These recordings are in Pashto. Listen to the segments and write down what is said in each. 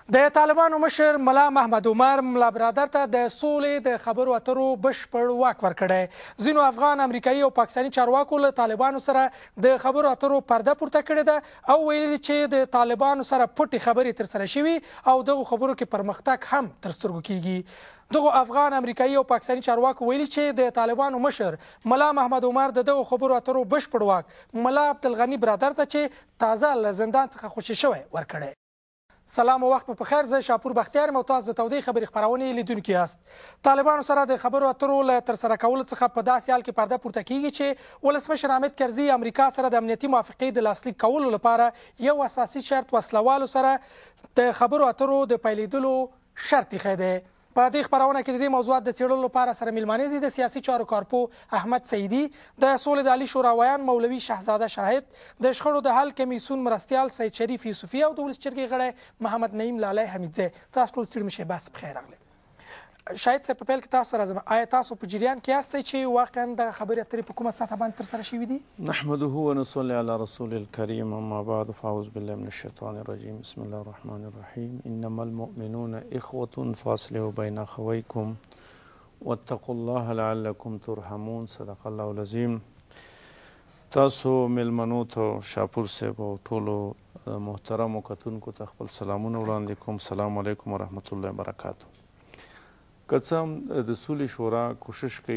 د طالبانو مشر ملا محمد عمر ملا برادر ته د سولې د خبرو اترو بشپړ واک ورکړی. ځینو افغان امریکایي او پاکستاني چارواکو له طالبانو سره د خبرو اترو پرده پورته کړې ده او ویلي چې د طالبانو سره پټې خبرې ترسره شوي او دغو خبرو کې پرمختګ هم تر سترګو کیږي. دغو افغان امریکایي او پاکستاني چارواکو ویلي چې د طالبانو مشر ملا محمد عمر د دغو خبرو اترو بشپړ واک ملا عبدالغني برادر ته چې تازه له زندان څخه خوشي شوی ورکړی. سلام و وخت مو په خیر. زه شاپور بختیار یم او تاسو د تودې خبرې خپرونې لیدونکي یاست. طالبانو سره د خبرو اترو له ترسره کولو څخه په داسې حال کې پرده پورته کیږي چې ولسمشر حامد کرزي امریکا سره د امنیتي موافقې د لاسلیک کولو لپاره یو اساسي شرط وسلوالو سره د خبرو اترو د پیلېدلو شرط ایښی دی. په دې خپرونه کې د دې موضوعات د څېړلو لپاره سره میلمانې دي د سیاسي چارو کارپوه احمد سعیدي، د سولې د عالي شورا ویان مولوي شهزاده شاهد، د شخړو د حل کمیسیون مرستیال سید شریف یوسفي او د ولس جرګې غړی محمد نعیم لالی حمیدزی. تاسو ټول ستړي مه شئ، بس په خیر راغلی. شاهد صاحب، په پیل کې تاسو سره ځم، آیا تاسو په جریان کې یاستئ چې واقعا دغه خبرې اترې په کومه سطحه باندې ترسره شوي دي؟ نحمده ونصلي على رسول الكريم، اما بعد فاعوذ بالله من الشیطان الرجیم، بسم الله الرحمن الرحیم. انما المؤمنون اخوة فاصلحوا بین اخویکم واتقوا الله لعلکم ترحمون. صدق الله العظیم. تاسو میلمنو ته شاپور صاحب او ټولو محترمو کتونکو ته خپل سلامونه وړاندې کوم. السلام علیکم ورحمة الله وبرکاته. که څه هم د سولې شورا کوشش کوي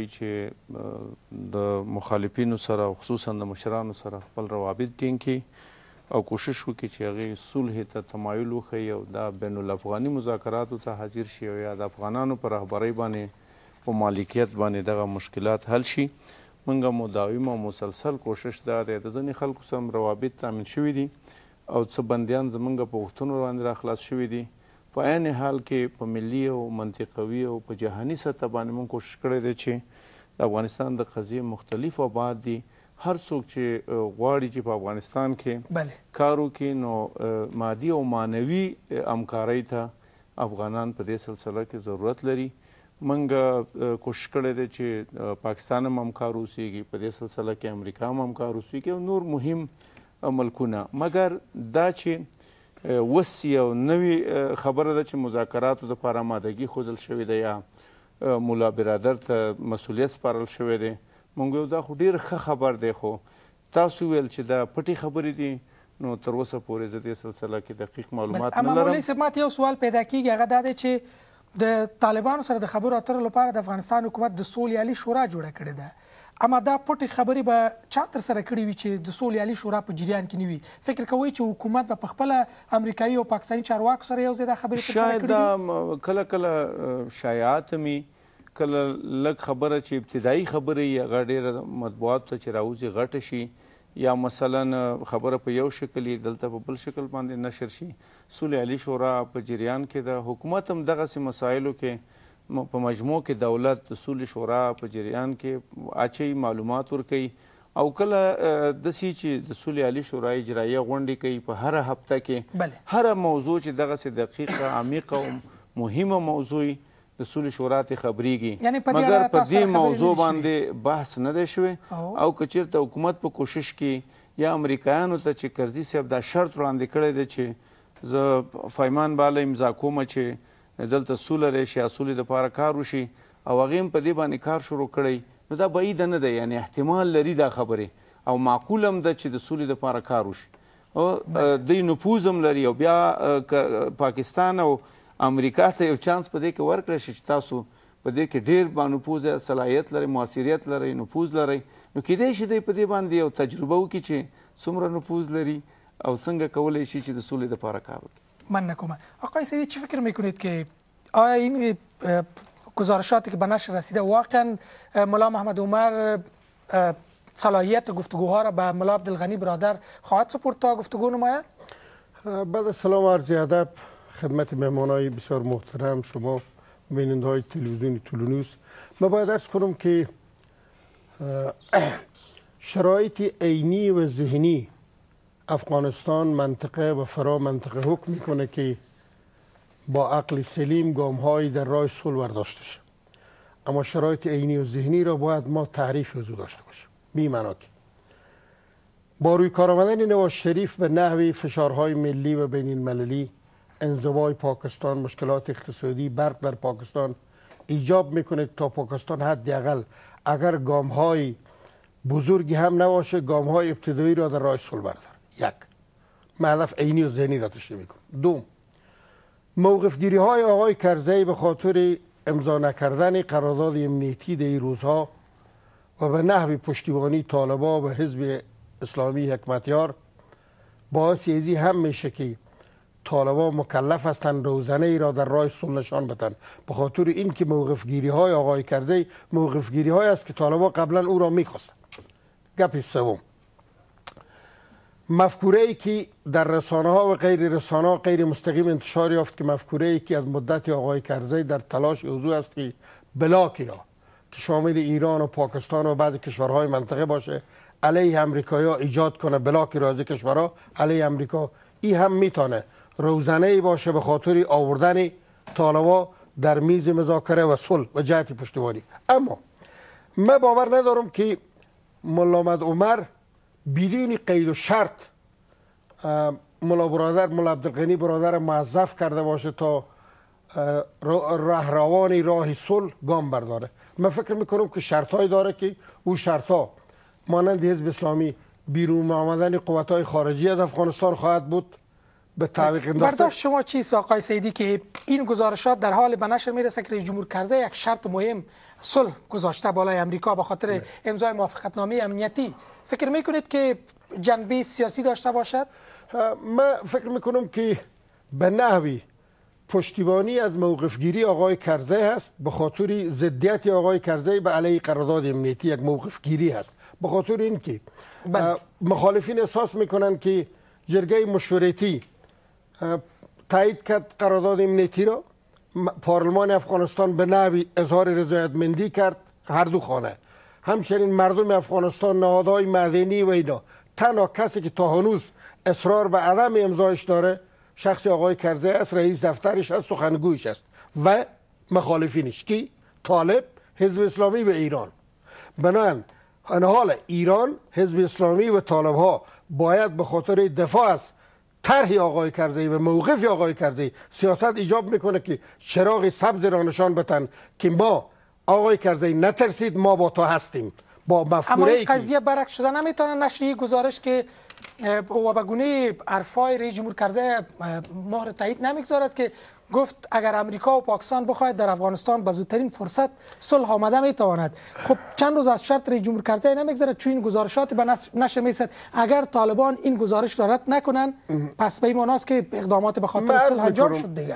چې د مخالفینو سره او خصوصا د مشرانو سره خپل روابط ټینګ کړي او کوشش وکړي چې هغې صلح ته تمایل وښیي او دا بین الافغاني مذاکراتو ته حاضر شي او یا د افغانانو په رهبرۍ باندې په مالکیت باندې دغه مشکلات حل شي. موږ مو داوم او مسلسل کوشش دا دی د ځینې خلکو سره روابط تامین شوي دي او څه بندیان زموږ په غوښتنو باندې راخلاص شوي دي. په عین حال کې په ملي او منطقوي او په جهاني سطح باندې موږ کوشش کړی دی چې د افغانستان د قضیې مختلف ابعاد دي. هر څوک چې غواړي چې په افغانستان کې کار وکړي نو مادي او معنوي همکارۍ ته افغانان په دې سلسله کې ضرورت لري. موږ کوشش کړی دی چې پاکستان هم همکار اوسیږي، په دې سلسله کې امریکا هم همکار اوسیږي او نور مهم ملکونه. مګر دا چې اوس یو نوې خبره ده چې مذاکراتو دپاره آمادګي ښودل شوې ده یا ملا برادر ته مسؤلیت سپارل شوی دی. موږ ویل دا خو ډېر ښه خبر دی، خو تاسو ویل چې دا پټې خبرې دي، نو تر اوسه پورې زه دې سلسله کې دقیق معلومات نه لرم. مولوي صاحب، ماته یو سوال پیدا کېږي، هغه دا دی چې د طالبانو سره د خبرو اترو لپاره د افغانستان حکومت د سولې عالي شورا جوړه کړې ده. اما دا پټې خبرې به چا ترسره کړې وي چې د سولې عالي شورا په جریان کې نه وي؟ فکر کوئ چې حکومت به په خپله امریکایي او پاکستاني چارواکو سره یو ځای دا خبرې ترسره کړې وي؟ شاید دا کله کله شایعات وي، کله لږ خبره چې ابتدایي خبرې وي هغه ډېره مطبوعاتو ته چې راوځي غټه شي، یا مثلا خبره په یو شکل وي دلته په بل شکل باندې نشر شي. سولې عالي شورا په جریان کې ده. حکومت هم دغسې مسایلو کې په مجموع کې دولت د سولې شورا په جریان کې اچوي، معلومات ورکوي او کله داسې چې د سولې عالي شورا اجرایه غونډې کوي په هره هفته کې هره موضوع چې دغسې دقیقه عمیقه او مهمه موضوع د سولې شورا ته خبرېږي، مګر په دې موضوع باندې بحث نه دی شوی. او که چېرته حکومت په کوشش کې یا امریکایانو ته چې کرزي صاحب دا شرط وړاندې کړی دی چې زه فایمان بالا امضا کومه چې دلته سوله راشي یا سولې دپاره کار وشي او هغې هم په دې باندې کار شروع کړی، نو دا بعیده نه دی، یعنې احتمال لري دا خبرې او معقول هم ده چې د سولې دپاره کار وشي. دوی نفوذ هم لري او بیا پاکستان او امریکا ته یو چانس په دې کې ورکړی شي چې تاسو په دې کې ډېر بانفوذه صلاحیت لرئ، مؤثریت لرئ، نفوذ لرئ، نو کیدای شي دوی په دې باندې یو تجربه وکړي چې څومره نفوذ لري او څنګه کولی شي چې د سولې دپاره کار وکړي. من نکنم. آقای سعیدی، چه فکر میکنید که آیا این گزارشاتی که به نشر رسیده واقعا ملا محمد عمر صلاحیت گفتگوها را به ملا عبدالغنی برادر خواهد سپرد تا گفتگو نماید؟ بعد از سلام عرض ادب خدمت مهمانای بسیار محترم، شما بیننده های تلویزیون تولونیوز، من باید عرض کنم که شرایط عینی و ذهنی افغانستان منطقه و فرا منطقه حکم میکنه که با عقل سلیم گام های در راه صلح برداشته شه، اما شرایط عینی و ذهنی را باید ما تعریف از او داشته باشیم. بی معنا که با روی کار آمدن نواز شریف به نحوی فشارهای ملی و بین المللی انزوای پاکستان، مشکلات اقتصادی، برق در پاکستان ایجاب میکنه تا پاکستان حداقل اگر گام های بزرگی هم نباشه گام های ابتدایی را در راه صلح برداره. یک، هدف عینی و ذهنی را تشریح میکنه. دوم، موقف گیری های آقای کرزی به خاطر امضا نکردن قرارداد امنیتی در این روزها و به نحو پشتیبانی طالبا و حزب اسلامی حکمتیار باعث ازی هم میشه که طالبا مکلف هستند روزنه ای را در راه صلح نشان بدن. به خاطر اینکه موقف گیری های آقای کرزی موقف گیری های است که طالبا قبلا او را میخواستند. گپ سوم، مفکوره ای که در رسانه ها و غیر رسانه ها غیر مستقیم انتشار یافت که مفکوره ای که از مدت آقای کرزی در تلاش اوضاع است که بلاکی را که شامل ایران و پاکستان و بعضی کشورهای منطقه باشه علیه امریکایی‌ها ایجاد کنه، بلاکی را از کشورها علیه امریکا. این هم میتونه روزنه ای باشه به خاطر آوردن طالبا در میز مذاکره و صلح و جهت پشتیبانی. اما من باور ندارم که ملا محمد عمر بدون قید و شرط ملا عبدالغنی برادر موظف کرده باشه تا رهروان راه صلح گام برداره. من فکر میکنم که شرطهایی داره که او شرطها مانند حزب اسلامی بیرون آمدن قوت‌های خارجی از افغانستان خواهد بود. به تعویق انداخته. برداشت شما چیست آقای سیدی که این گزارشات در حال به نشر میرسه که رئیس جمهور کرزی یک شرط مهم صلح گذاشته بالای امریکا به خاطر امضای موافقتنامه امنیتی؟ فکر میکنید که جنبه سیاسی داشته باشد؟ من فکر میکنم که به نحوی پشتیبانی از موقفگیری آقای کرزی هست. به خاطر ضدیت آقای کرزی به علیه قرارداد امنیتی یک موقفگیری هست. به خاطر اینکه مخالفین احساس میکنن که جرگه مشورتی تایید کرد قرارداد امنیتی را، پارلمان افغانستان به نحوی اظهار رضایتمندی کرد، هر دو خانه. همچنین مردم افغانستان، نهادهای مدنی و اینا. تنها کسی که تا هنوز اصرار به عدم امضایش داره شخص آقای کرزی است، رئیس دفترش است، سخنگویش است و مخالفینش که طالب، حزب اسلامی و ایران. بنابراین حال ایران، حزب اسلامی و طالب ها باید به خاطر دفاع از طرح آقای کرزی و موقف آقای کرزی سیاست ایجاب میکنه که چراغ سبز را نشان بدن که ما آقای کرزی نترسید، ما با تو هستیم. با مفکوره ای اما این قضیه برعکس شده نمیتونه نشریه گزارش که و به گونه حرفای رئیس جمهور کرزی مهر تایید نمیگذارد که گفت اگر امریکا و پاکستان بخواهد در افغانستان به زودترین فرصت صلح آمده میتواند. خب چند روز از شرط رئیس جمهور کرزی نمیگذارد، چون این گزارشات به نشر میرسد اگر طالبان این گزارش را رد نکنن پس به این معناست که اقدامات به خاطر صلح انجام شد دیگه.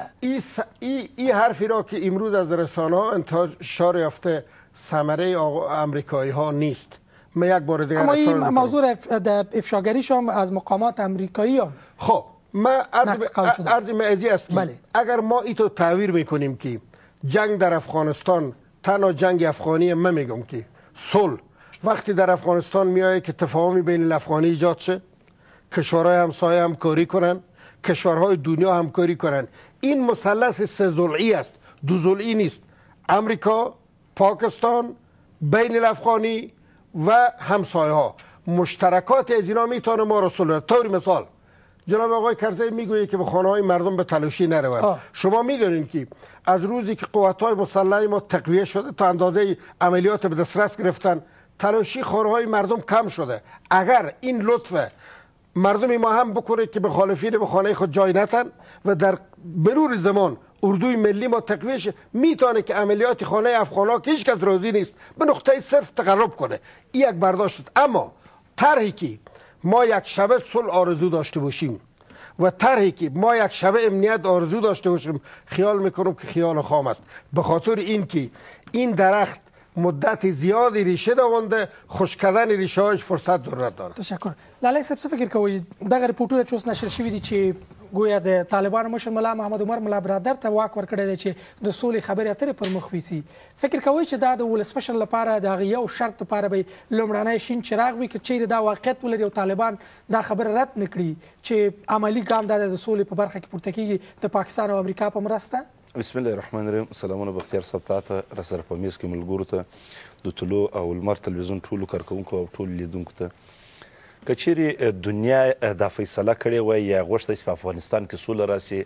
این حرفی را که امروز از رسانه ها انتشار یافته ثمره امریکایی ها نیست. من یک بار دیگه اما این موضوع افشاگریش هم از مقامات امریکایی هم. خب من عرض معزی است که اگر ما ایتو تعبیر میکنیم که جنگ در افغانستان تنها جنگ افغانی، من میگم که صلح وقتی در افغانستان میایه که تفاهمی بین الافغانی ایجاد شه، کشورهای همسایه همکاری کنن، کشورهای دنیا همکاری کنن. این مثلث سه ضلعی است، دو ضلعی نیست. امریکا، پاکستان، بین الافغانی و همسایه ها. مشترکات از اینا میتونه ما را صلح. طور مثال جناب آقای کرزی میگویه که به خانه های مردم به تلاشی نروند. شما میدونید که از روزی که قوت‌های مسلح ما تقویه شده تا اندازه عملیات به دسترس گرفتن، تلاشی خانه های مردم کم شده. اگر این لطف مردم ما هم بکنه که مخالفین به خانه خود جای نتن و در مرور زمان اردوی ملی ما تقویه شه، میتونه که عملیات خانه افغانا که هیچ کس راضی نیست به نقطه صفر تقرب کنه. این یک برداشت است. اما طرحی که ما یک شبه صلح آرزو داشته باشیم و طرحی که ما یک شبه امنیت آرزو داشته باشیم، خیال میکنم که خیال خام است. به خاطر اینکه این درخت مدت زیادی ریشه دوانده، خشک کردن ریشه هایش فرصت ضرورت داره. تشکر. لاله صاحب څه فکر کوئ دغه ریپورټونه چې اوس نشر شوي دي چې گویا د طالبانو مشر ملا محمد عمر ملا برادر ته واک ورکړی دی چې د سولې خبرې اترې پر مخ ویسي، فکر کوئ چې دا د ولسمشر لپاره د هغه یو شرط لپاره به لومړنی شین چراغ وي که چیرې دا واقعیت ولري او طالبان دا خبره رد نه کړي چې عملي ګام دا د سولې په برخه کې پورته کیږي د پاکستان او امریکا په مرسته؟ بسم الله الرحمن الرحیم. سلامونه بختیار صاحب ته را سره په میز کې ملګرو ته د طلوع او لمر تلویزیون ټولو کارکوونکو او ټولو لیدونکو ته که چیرې دنیا دا فیصله کړې وای یا غوښته چې په افغانستان کې سوله راسي،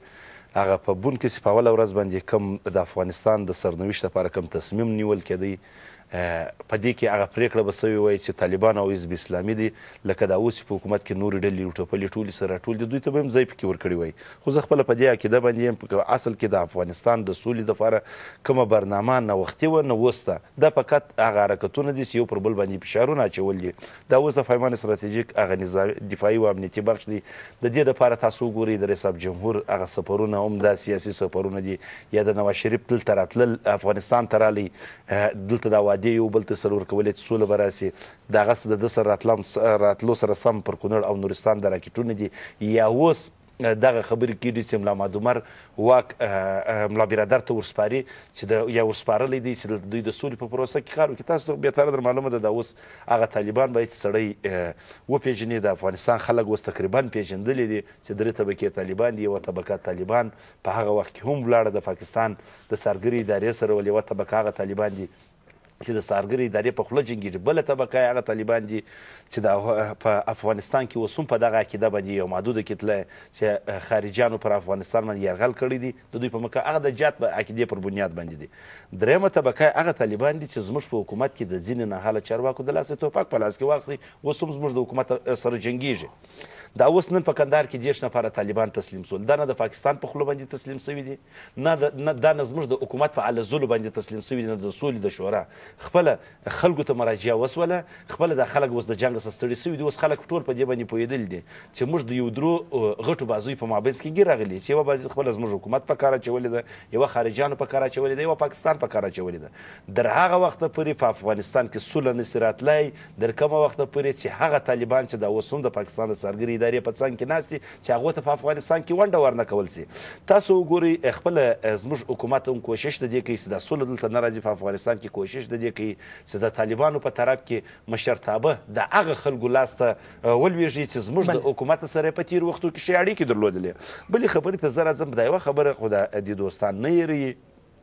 هغه په بون کې چې په اوله ورځ باندې کوم د افغانستان د سرنوشت لپاره کوم تصمیم نیول کېدی په دې کې هغه پرېکړه به سوې وای چې طالبان او حزب اسلامي دي لکه دا اوس په حکومت کې نورې ډلې او ټوپلې ټولې سره راټول دي دوی ته به هم ځای پکې ورکړی وای خو زه خپله په دې عقیده باندې یم په اصل کې د افغانستان د سولې دپاره کومه برنامه نه وختي وه نه اوس ته دا فقط هغه حرکتونه دي چې یو پر بل باندې فشارونه اچول دي دا اوس د فایمان استراتیژیک هغه دفاعي او امنیتي بخش دی د دې دپاره تاسو وګورئ د رئیس جمهور هغه سفرونه هم دا سیاسي سفرونه دي یا د نواز شریف دلته راتلل افغانستان ته رالی دلته دا وعدې یو بل ته سره ورکولې چې سوله به راسي د هغه د ده سره راتلو سره سم پر کونړ او نورستان د راکټونه دي یا اوس دغه خبرې کېږي چې ملا محمد عمر واک ملا برادر ته ورسپاري چې یا ورسپارلی دی چې دوی د سولې په پروسه کې کار وکړي تاسو ته بهتره در معلومه ده دا اوس هغه طالبان باید سړی وپېژني د افغانستان خلک اوس تقریبا پېژندلي دي چې درې طبقې طالبان دي یوه طبقه طالبان په هغه وخت کې هم ولاړه د پاکستان د څارګرې ادارې سره ول یوه طبقه هغه طالبان دي چې د څارګرې ادارې په خوله جنګېږي بله طبقه هغه طالبان دي چې د په افغانستان کې اوس هم په دغه عقیده باندې یو محدوده کتله چې خارجیانو پر افغانستان باندې یرغل کړی دي د دوی په مکه هغه د جات په عقیدې پر بنیاد باندې دي درېیمه طبقه هغه طالبان دي چې زموږ په حکومت کې د ځینې ناحاله چارواکو د لاسه توپک په لاس کې واخلي اوس هم زموږ د حکومت سره جنګېږي دا اوس نن په کندهار کې 10 نفره طالبان تسلیم سول دا نه د پاکستان په خوله باندې تسلیم سوي دي نه دا نه زموږ د حکومت په علزولو باندې تسلیم سوي دي نه د سولې د شورا خپله خلکو ته مراجعه وسوله خپله دا خلک اوس د جنګ څخه ستړي سوي دي اوس خلک ټول په دې باندې پوهېدلي دي چې موږ د یو درو غټو بازوی په مابینځ کې ګیر راغلي چې یوه بازي خپله زموږ حکومت په کار اچولې ده یوه خارجیانو په کار اچولې ده یوه پاکستان په کار اچولې ده در هغه وخته پورې په افغانستان کې سوله نسي راتلی در کومه وخته پورې چې هغه طالبان چې دا اوس هم د پاکستان د څارګرې ادارې په څنګ کې ناست دي چې هغو ته په افغانستان کې ونډه ورنه کول سي تاسو وګورئ خپله زموږ حکومت هم کوشش د دې کوي چې دا سوله دلته نه راځي په افغانستان کې کوشش د دې کوي چې د طالبانو په طرف کې مشرتابه د هغه خلکو لاس ته ولویږي چې زموږ د حکومت سره په تېرو وختو کې ښې اړیکې درلودلې بلې خبرې ته زه راځم دا یوه خبره خو د دوستان نه یېروي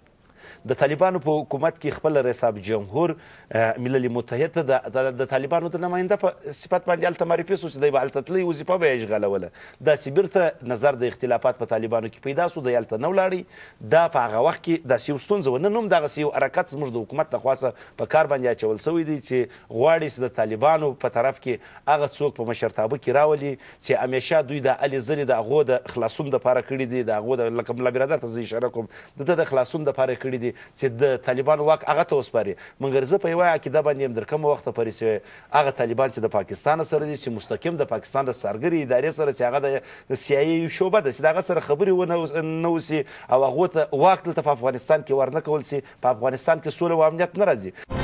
د طالبانو په حکومت کې خپل رئیس جمهور ملل متحد ته د طالبانو د نماینده په صفت باندې هلته معرفي سو چې دی به هلته تللی وظیفه به یې اشغالوله داسې بیرته نظر د اختلافات په طالبانو کې پیدا سو دی هلته نه ولاړی دا په هغه وخت کې داسې یو ستونزه وه نن هم دغسې یو حرکت زموږ د حکومت لخوا په کار باندې اچول سوی دی چې غواړي چې د طالبانو په طرف کې هغه څوک په مشرتابه کې راولي چې همیشه دوی د هلې ځلې د هغو د خلاصون دپاره کړي دي د هغو لکه ملا برادر ته زه اشاره کوم د ده د خلاصون دپاره کړي دي چې د طالبانو واک هغه ته وسپاري مګر زه په یوه عقیده باندې یم در کومه وخته پورې چې هغه طالبان چې د پاکستان سره دي چې مستقیم د پاکستان د څارګرې ادارې سره چې هغه د CIA شعبه ده چې د هغه سره خبرې ونه وسي او هغو ته واک دلته په افغانستان کې ورنه کول سي په افغانستان کې سوله او امنیت نه راځي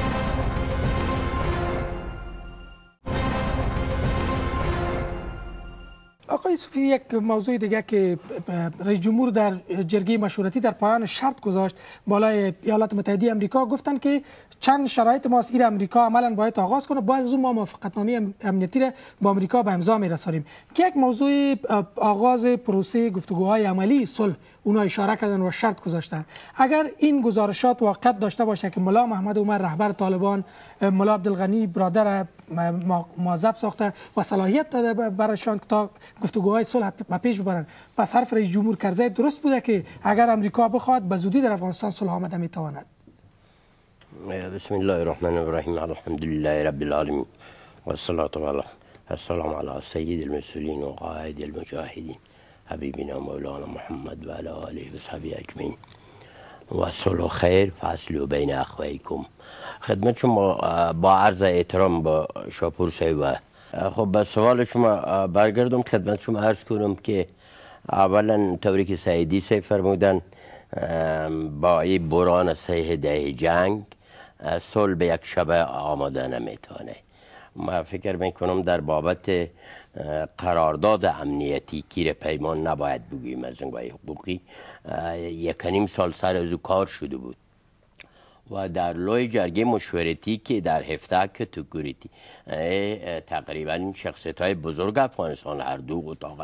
آقای صوفی یک موضوع دیگه که رئیس جمهور در جرگه مشورتی در پایان شرط گذاشت بالای ایالات متحده امریکا گفتن که چند شرایط ماست این امریکا عملا باید آغاز کنه باید از اون ما موافقتنامه امنیتی را با امریکا به امضا میرسانیم که یک موضوع آغاز پروسه گفتگوهای عملی صلح اونا اشاره کردن و شرط گذاشتن اگر این گزارشات واقعیت داشته باشه که ملا محمد عمر رهبر طالبان ملا عبدالغنی برادر موظف ساخته و صلاحیت داده برایشان که تا گفتگوهای صلح به پیش ببرن پس حرف رئیس جمهور کرزی درست بوده که اگر امریکا بخواد به زودی در افغانستان صلح آمده میتواند بسم الله الرحمن الرحیم الحمد لله رب العالمین والسلام علی سید المرسلین و قائد المجاهدین حبیبنا مولانا محمد و علی آله و صحبه اجمعین و صلح خیر فاصلوا بین اخویکم خدمت شما با عرض احترام با شاپور صاحب خب به سوال شما برگردم خدمت شما عرض کنم که اولا طوری که سعیدی صاحب فرمودن با این بران 3 دهه جنگ صلح به یک شبه آماده نمیتونه ما فکر میکنم در بابت قرارداد امنیتی کیر پیمان نباید بگوییم از انگاه حقوقی 1.5 سال سر از او کار شده بود و در لوی جرگه مشورتی که در 17 کاتگوری تقریبا شخصیت های بزرگ افغانستان هر دو اتاق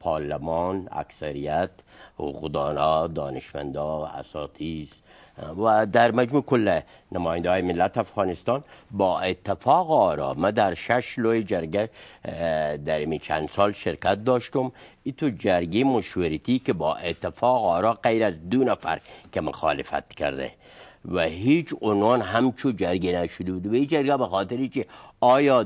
پارلمان، اکثریت، حقوقدانا، دانشمندا، اساتید و در مجموع کل نماینده های ملت افغانستان با اتفاق آرا من در 6 لوی جرگه در این چند سال شرکت داشتم. این تو جرگه مشورتی که با اتفاق آرا غیر از 2 نفر که مخالفت کرده و هیچ عنوان همچو جرگه نشده بود. و این جرگه به خاطری که آیا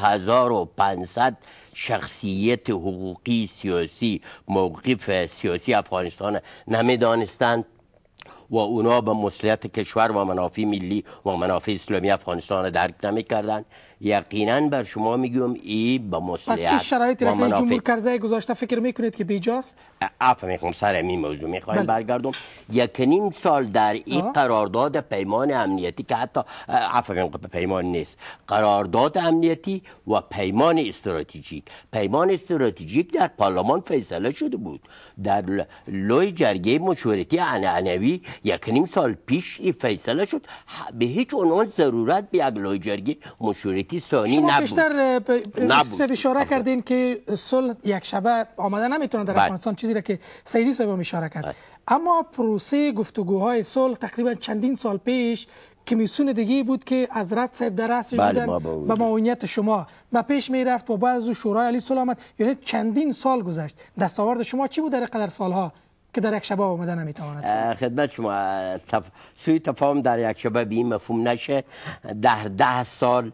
2500 شخصیت حقوقی سیاسی موقف سیاسی افغانستان نمیدانستند و اونا به مصلحت کشور و منافع ملی و منافع اسلامی افغانستان درک نمی‌کردند. یقینا بر شما میگم این به مصلحت. پس این شرایطی را که رئیس جمهور کرزی گذاشته فکر میکنید که بیجاست؟ عفو میخوام سر این موضوع میخوایم برگردم. 1.5 سال در این قرارداد پیمان امنیتی که حتی پیمان نیست، قرارداد امنیتی و پیمان استراتژیک. پیمان استراتژیک در پارلمان فیصله شده بود. در لوی جرگه مشورتی عنعنوی 1.5 سال پیش این فیصله شد. به هیچ عنوان ضرورت به یک لوی جرگه مشورتی ثانی نبود. شما بیشتر اشاره کردین که صلح یک شبه آمده نمیتونه در افغانستان، چیزی را که سیدی صاحب هم اشاره کرد. اما پروسه گفتگوهای صلح تقریبا چندین سال پیش کمیسیون دیگه بود که حضرت صاحب در رأسش بودن به معاونیت شما و پیش میرفت و بعد از شورای عالی صلح آمد. یعنی چندین سال گذشت. دستاورد شما چی بود در قدر سالها که در یک شبه آمده نمیتواند؟ خدمت شما سوی تفاهم در یک شبه به این مفهوم نشه. در 10 سال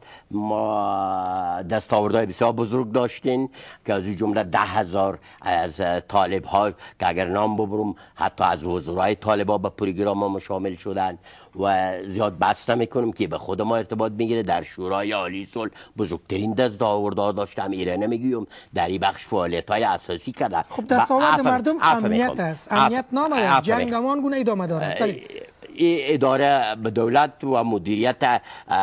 ما دستاوردهای بسیار بزرگ داشتیم که از این جمله 10,000 از طالب ها که اگر نام ببرم حتی از وزرای طالب ها به پروگرام ما شامل شدن و زیاد بحث نمی‌کنم که به خود ما ارتباط میگیره. در شورای عالی صلح بزرگترین دستاوردها داشتم، ایره نمیگم، در این بخش فعالیت‌های اساسی کردن. خب دستاورد مردم امنیت است، امنیت نامه جنگ همان گونه ادامه دارد. این اداره به دولت و مدیریت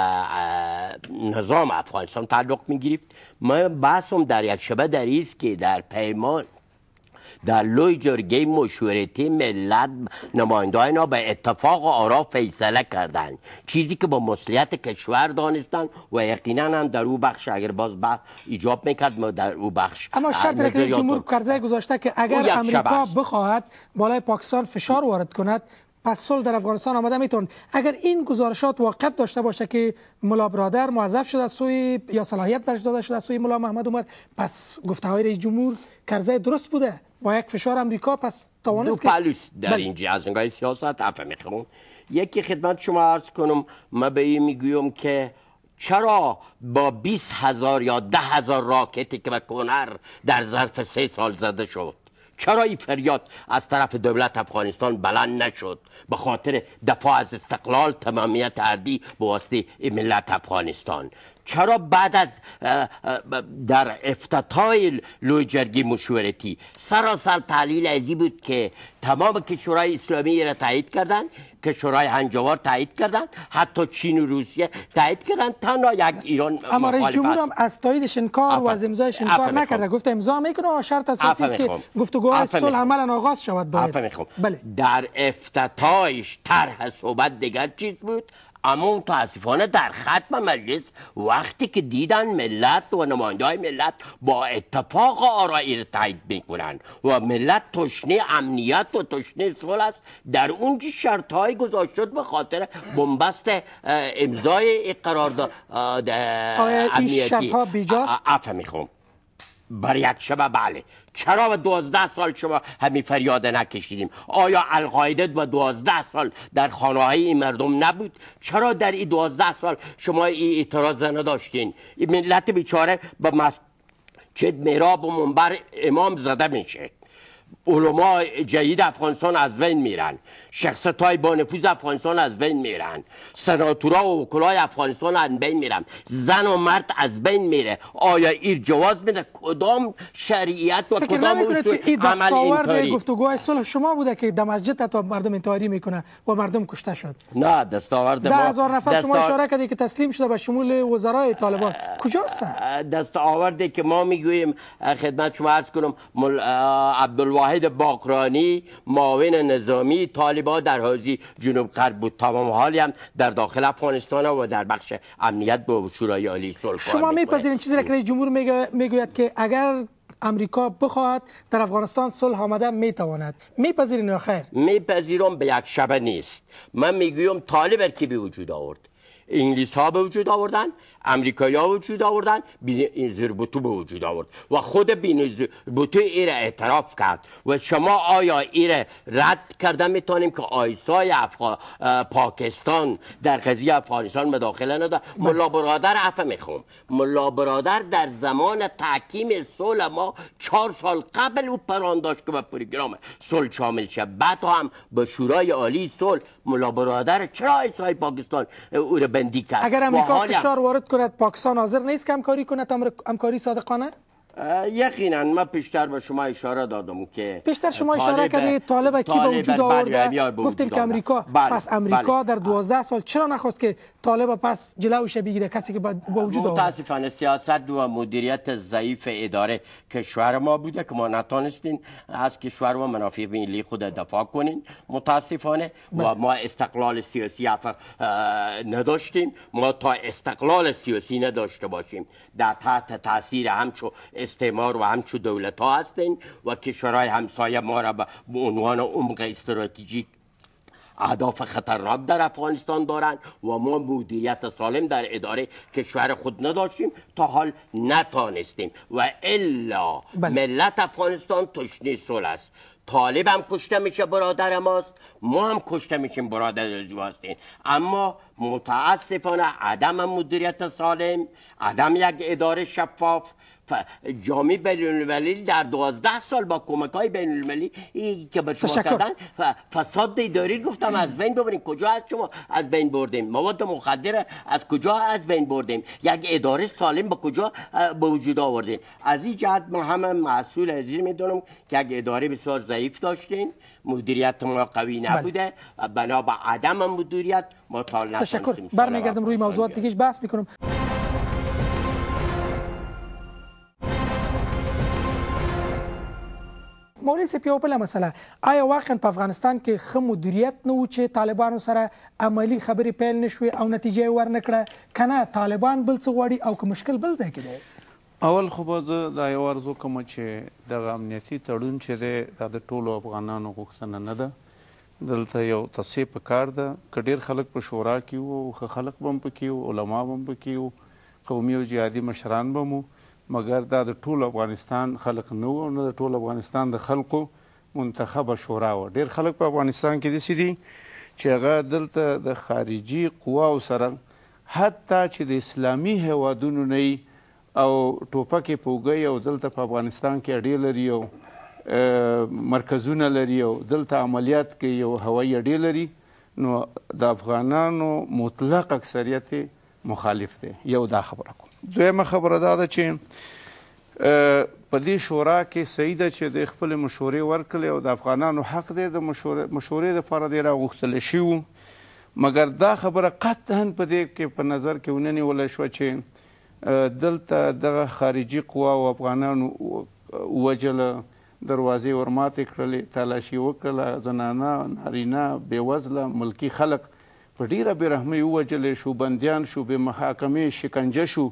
نظام افغانستان تعلق می‌گیرد. من بحثم در یک شبه در است که در پیمان در لوی جرگه مشورتی ملت نماینده‌های اینا به اتفاق آرا فیصله کردند، چیزی که با مصلحت کشور دانستند و یقینا هم در او بخش اگر باز ایجاب میکرد ما در او بخش. اما شرط را که رئیس جمهور کرزی گذاشته که اگر امریکا بخواهد بالای پاکستان فشار وارد کند پس صلح در افغانستان آمده میتون. اگر این گزارشات واقعیت داشته باشه که ملا برادر موظف شده از سوی یا صلاحیت بهش داده شده از سوی ملا محمد عمر، پس گفته های رئیس جمهور کرزی درست بوده با یک فشار امریکا پس توانست که دو پلوس در اینجا از نگاه سیاست عفو میخوام. یکی خدمت شما عرض کنم، من به این میگویم که چرا با 20,000 یا 10,000 راکتی که به کنر در ظرف 3 سال زده شد چرا این فریاد از طرف دولت افغانستان بلند نشد به خاطر دفاع از استقلال تمامیت ارضی به واسطه ملت افغانستان؟ چرا بعد از در افتتاح لوی جرگه مشورتی سراسر تحلیل ازی بود که تمام کشورهای اسلامی را تایید کردند، کشورهای هنجوار تایید کردند، حتی چین و روسیه تایید کردند، تنها یک ایران اما رئیس جمهور هم از تاییدش انکار و از امضایش انکار نکرده، گفته امضا میکنه و شرط اساسی است که گفتگوهای صلح عملا آغاز شود. بله. در افتتاحش طرح صحبت دیگر چیز بود، اما متاسفانه در ختم مجلس وقتی که دیدن ملت و نماینده های ملت با اتفاق آرایی را تایید میکنن و ملت تشنه امنیت و تشنه صلح است، در اونجا شرط های گذاشت شد به خاطر بنبست امضای قرارداد امنیتی. این شرط ها بیجاست؟ عفو میخوام بر یک شبه بله. چرا به 12 سال شما همین فریاد نکشیدیم؟ آیا القاعده و 12 سال در خانه های این مردم نبود؟ چرا در این 12 سال شما این اعتراض نداشتین؟ این ملت بیچاره به مسجد محراب و منبر امام زده میشه، علما جدید افغانستان از بین میرن، شخصیت‌های با نفوذ افغانستان از بین میرن، سناتورها و وکلای افغانستان از بین میرن، زن و مرد از بین میره. آیا این جواز میده؟ کدام شریعت و کدام اصول عمل اینطوری؟ گفتگوهای صلح شما بوده که در مسجد تا مردم انتحاری میکنه و مردم کشته شد؟ نه، دستاورد ما 10,000 نفر شما اشاره کردید که تسلیم شده به شمول وزرای طالبان، کجاست؟ دستاوردی که ما میگوییم خدمت شما عرض کنم، عبدالواحد باقرانی معاون نظامی طالبان در حوزه جنوب غرب بود، تمام حالی هم در داخل افغانستان و در بخش امنیت با شورای عالی صلح. شما میپذیرین چیزی را که رئیس جمهور میگوید که اگر امریکا بخواهد در افغانستان صلح آمده میتواند، میپذیرین یا خیر؟ میپذیرم، به یک شبه نیست. من میگویم طالب کی به وجود آورد؟ انگلیس ها به وجود آوردن، امریکایی ها به وجود آوردن، بینظیر بوتو به وجود آورد و خود بینظیر بوتو ایره اعتراف کرد. و شما آیا ایره رد کرده میتونیم که آیسای پاکستان در قضیه افغانستان مداخله نده؟ ملا برادر عفو میخوام، ملا برادر در زمان تحکیم صلح ما 4 سال قبل او پیام داشت که به پروگرام صلح شامل شه. بعد هم به شورای عالی صلح ملا برادر چرا آیسای پاکستان او را بندی کرد؟ اگر امریکا فشار وارد کند پاکستان حاضر نیست که همکاری کند، همکاری صادقانه؟ یقینا من پیشتر به شما اشاره دادم که پیشتر شما اشاره کردید طالب کی به وجود آورده، گفتیم که امریکا. پس امریکا در 12 سال چرا نخواست که طالب پس جلوش بگیره، کسی که به وجود آورده؟ متاسفانه سیاست و مدیریت ضعیف اداره کشور ما بوده که ما نتونستیم از کشور و منافع ملی خود دفاع کنیم متاسفانه. و ما استقلال سیاسی نداشتیم. ما تا استقلال سیاسی نداشته باشیم در تحت تاثیر همچو استعمار و همچو دولت ها هستین و کشورهای همسایه ما را به عنوان عمق استراتژیک اهداف خطرناک در افغانستان دارند و ما مدیریت سالم در اداره کشور خود نداشتیم، تا حال نتانستیم. و الا ملت افغانستان تشنه صلح است. طالب هم کشته میشه برادر ماست، ما هم کشته میشیم برادر از هستیم. اما متاسفانه عدم مدیریت سالم، عدم یک اداره شفاف، جامعه بین المللی در 12 سال با کمک های بین المللی که به شما کردن فساد اداری گفتم از بین ببرین. کجا از شما از بین بردیم؟ مواد مخدر از کجا از بین بردیم؟ یک اداره سالم به کجا به وجود آوردیم؟ از این جهت ما هم مسئول ازیر میدونم که یک اداره بسیار ضعیف داشتیم، مدیریت ما قوی نبوده، بنا به عدم مدیریت ما تا تشکر. برمیگردم روی موضوعات دیگه بحث میکنم. مولوی صاحب یو بله مسله، آیا واقعا په افغانستان کې ښه مدیریت نه و چې طالبانو سره عملي خبرې پیل نه شوې او نتیجه یې ورنکړه، که نه طالبان بل څه غواړي او که مشکل بل ځای کې دی؟ اول خو به زه دا یو عرض وکړم چې دغه امنیتي تړون چې دی دا د ټولو افغانانو غوښتنه نه ده. دلته یو تصحیح پکار ده که ډېر خلک په شورا کې وو او ښه خلک به هم پکې وو، علما به هم پکې وو، قومي او جهادي مشران به هم، مګر دا د ټول افغانستان خلق نه وو، نه د ټول افغانستان د خلقو منتخبه شورا وه. ډېر خلک په افغانستان کې داسې دي چې هغه دلته د خارجي قواو سره حتی چې د اسلامي هیوادونو نه او ټوپکې پوګی او دلته په افغانستان کې اډې لري او مرکزونه لري او دلته عملیات کوي او هوایي اډې لري، نو د افغانانو مطلق اکثریت مخالف دی. یو دا خبره کوم. دویمه خبره دا ده چې په دې شورا کې صحیح ده چې د خپل مشورې ورکړلې او د افغانانو حق دی د مشورې دپاره دی راغوښتلی شوي، مګر دا خبره قطعا په دې کې په نظر کې ونه نیولی شوه چې دلته دغه خارجي قواو افغانانو ووجله، دروازې ورماتې کړلې، تالاشي وکړله، زنانه، نارینه، بېوزله ملکي خلق په ډیره بېرحمۍ ووجلی شو، بندیان شو، بې محاکمې شکنجه شو.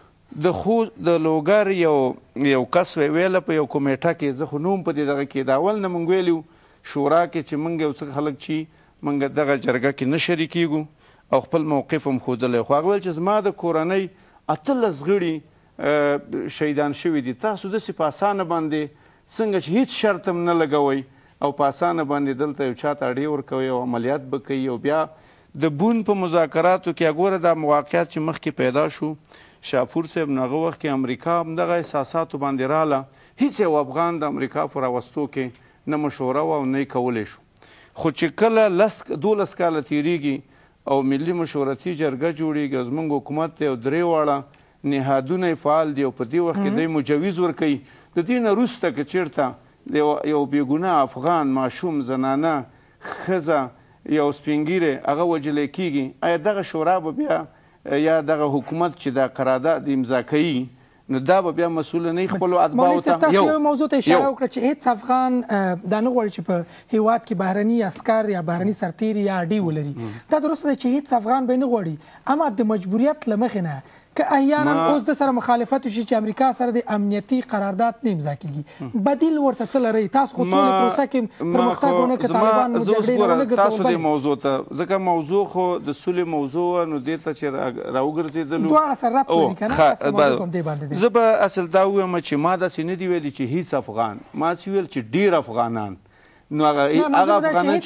د لوګر یو کس ویله په یو کمیټه کې، زه خو نوم په دې دغه کې د اول نه موږ ویلي وو شورا کې چې موږ یو څه خلک چې موږ دغه جرګه کې نه شریکېږو او خپل موقف هم ښودلی. خو هغه ویل چې زما د کورنۍ 18 غړي شهیدان شوي دي، تاسو داسې په اسانه باندې څنګه چې هیڅ شرط هم نه لګوئ او په اسانه باندې دلته یو چاته اډې ورکوئ او عملیات به کوي. او بیا د بون په مذاکراتو کې اګوره دا واقعیت چې مخکې پیدا شو، شاپور صاحب نو هغه وخت کې امریکا هم دغه احساساتو باندې راله، هیڅ یو افغان د امریکا په راوستو کې نه مشوره وه او نه یې کولی شو. خو چې کله 12 کاله تیریږي او ملي مشورتي جرګه جوړیږي او زموږ حکومت ته یو 3 واړه نهادونه فعال دي او په دې وخت کې دوی مجوز ورکوي، د دې نه وروسته که چېرته یو بېګناه افغان ماشوم، زنانه، ښځه، یو سپینګیری هغه وجلی کیږي، آیا دغه شورا به بیا یا دغه حکومت چې دا قرارداد امضا کوي نو دا به بیا مسؤله نه خپلو اتباعو ته؟ تاسو یو موضوع ته اشاره وکړه چې هیڅ افغان دا نه غواړي چې په هیواد کې بهرني عسکر یا بهرني سرتیري یا اډې ولري. دا درسته ده چې هیڅ افغان به نه غواړي، اما د مجبوریت له مخې نه که احیانا اوس د سره مخالفت وشي چې امریکا سره د امنیتي قرارداد نه امضا کیږي بدیل ورته څه لرئ تاسو خو څولې پروسه کې پرمختګ ونه کړ طالبان مو جګړې نه تاسو د موضوع ته ځکه موضوع خو د سولې موضوع نو دې ته چې راوګرځېدلو دواړه سره ربط لري که نه زه به اصل دا ووایم چې ما داسې نه دي ویلي چې هیڅ افغان ما چې ویل چې ډېر افغانان نو هغه افغانان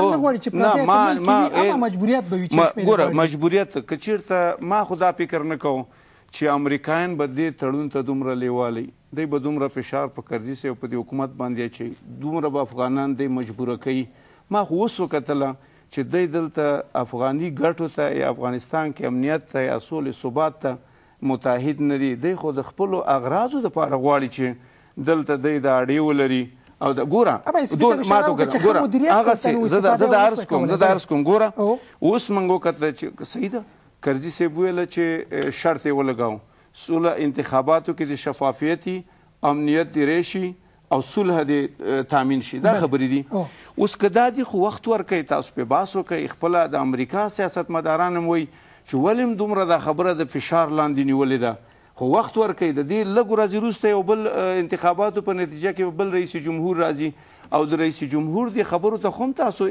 چې ګوره مجبوریت که چېرته ما خو دا فکر نه کوم چې امریکایان به دې تړون ته دومره لیوالی دی به دومره فشار په کرزي صاحب په دې حکومت باندې اچوي دومره به افغانان دی مجبوره کوي ما خو اوس وکتله چې دی دلته افغاني ګټو ته یا افغانستان کې امنیت ته یا سولې ثبات ته متحد نه دی دی خو د خپلو اغراضو دپاره غواړي چې دلته دی د اړې ولري او د ګوره هغسې زه د عرض کوم ګوره اوس موږ وکتله چې صحیح ده کرزي صاحب ویله چې شرط یې ولګاو سوله انتخاباتو کې د شفافیتي امنیت دې راشي او صلح دې تامین شي دا خبرې دي اوس که دا دي خو وخت ورکوي تاسو پې بحث وکوئ خپله د امریکا سیاستمداران هم وایي چې ولې هم دومره دا خبره د فشار لاندې نیولې ده خو وخت ورکوي د دې لږ ورځې وروسته یو بل انتخاباتو په نتیجه کې بل رئیس جمهور راځي او د رئیس جمهور دې خبرو ته خو هم تاسو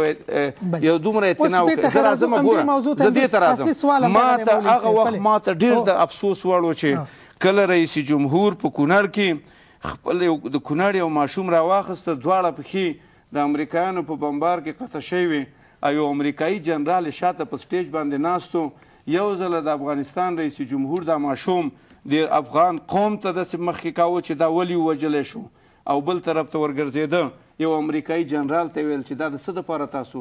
یو دومره اعتنا وکړئ زه راځم ګوره زه دې ته راځم ما ته هغه وخت ما ته ډېر د افسوس وړ و چې کله رئیس جمهور په کونړ کې خپل د کونړ یو ماشوم راواخیسته دواړه پښې د امریکایانو په بمبار کې قطع شوي وې او یو امریکایي جنرال شاته په سټیج باندې ناستو یو ځله د افغانستان رئیس جمهور دا ماشوم د افغان قوم ته داسې مخکې کاوه چې دا ولې ووژلی شو او بل طرف ته ورګرځېده یو امریکایي جنرال ته ویل چې دا د څه دپاره تاسو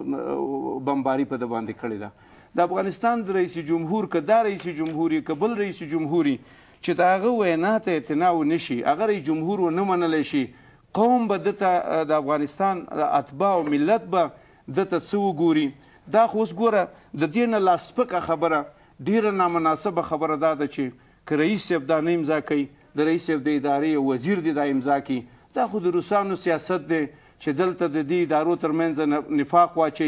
بمباري په ده باندې کړې ده د افغانستان د رئیس جمهور که دا رئیس جمهوري که بل رئیس جمهوري چې د هغه وینا ته اعتنا ونه شي هغه رئیس جمهور ونه منلی شي قوم به ده ته د افغانستان اتباع او ملت به ده ته څه وګوري دا خو اوس ګوره د دې نه لا سپکه خبره ډېره نامناسبه خبره دا ده چې که رئیس صاحب دا نه امضا کوي د رئیس صاحب د ادارې وزیر دی دا امضا کوي دا خو د روسانو سیاست دی چې دلته د دې ادارو ترمنځ نفاق واچوي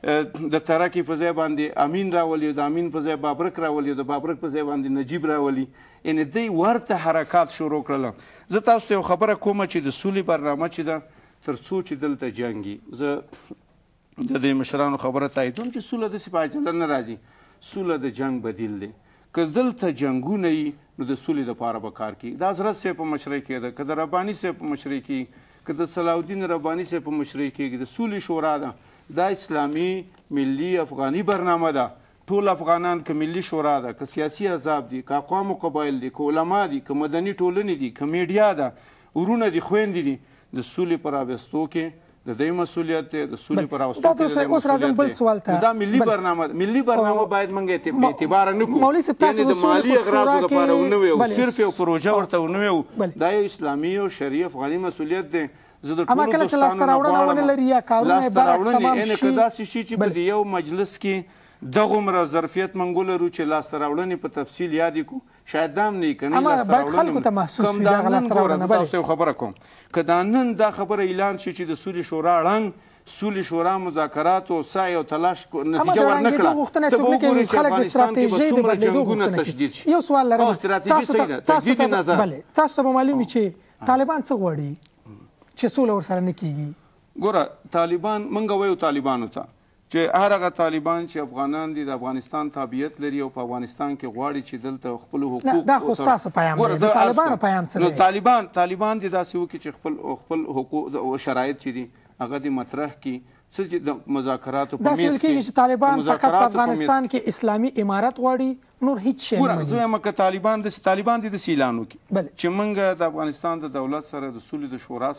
د ترکي په ځای باندې امین راولي د امین په ځای بابرک راولي د بابرک په ځای باندې نجیب راولي یعنې دوی ورته حرکات شروع کړله زه تاسو ته یو خبره کومه چې د سولې برنامه چې ده تر څو چې دلته جنګي زه د دې مشرانو خبره تاییدوم چې سوله داسې په عجله نه راځي سوله د جنګ بدیل دی که دلته جنګونه وي نو د سولې دپاره به کار کوي د حضرت صاحب په مشرۍ کې ده که د رباني صاحب په مشرۍ کې که د صلاح الدین رباني صاحب په مشرۍ کې د سولې شورا ده دا اسلامي ملي افغاني برنامه ده ټول افغانان که ملي شورا ده که سیاسي احزاب دي که اقوام و قبایل دي که علما دي که مدني ټولنې دي که میډیا ده ورونه دي خویندې دي د سولې په راوستو کې د دې مسؤلیت دی د سولې په راوستو کې اوس راځم بل سوال ته دا ملي برنامه باید موږ بې اعتباره نه کړو یعنې د مالي اغراضو لپاره ونه وي او صرف یو پروژه ورته ونه وي دا یو اسلامي او شرعي افغاني مسؤلیت دی زه د ټولو دوستانو نه غواړم لاسته راوړنې یعنې که داسې شي چې په یو مجلس کې دغومره ظرفیت موږ ولرو چې لاسته راوړنې په تفصیل یادې کړو شاید دا هم نه وي که نه کوم دا نن ګوره زه تاسو ته یو خبره کوم که دا نن دا خبره اعلان شي چې د سولې شورا ړنګ سولې شورا مذاکرات او سعی او تلاش نتیجه ورنه کړه ته به وګورې چې افغانستان کې به څومره جنګونه تشدید شي یو سوال لرم استراتیژي صحیح ده تجدید نظر تاسو ته به معلوم وي چې طالبان څه غواړي چې سوله ورسره نه کیږي ګوره طالبان موږ وایو طالبانو ته چې هر هغه طالبان چې افغانان دي د افغانستان تابعیت لري او په افغانستان کې غواړي چې دلته خپل حقوق دا خو ستاسو پیام دی د طالبانو پیام څه دی نو طالبان دي داسې وکړي چې خپل حقوق او شرایط چې دي هغه دې مطرح کړي څه چې د مذاکراتو په میز کې چې طالبان فقط په افغانستان کې اسلامي امارت غواړي نور هیڅ شی نه زه وایم که طالبان دي داسې اعلان وکړي چې موږ د افغانستان د دولت سره د سولې د شورا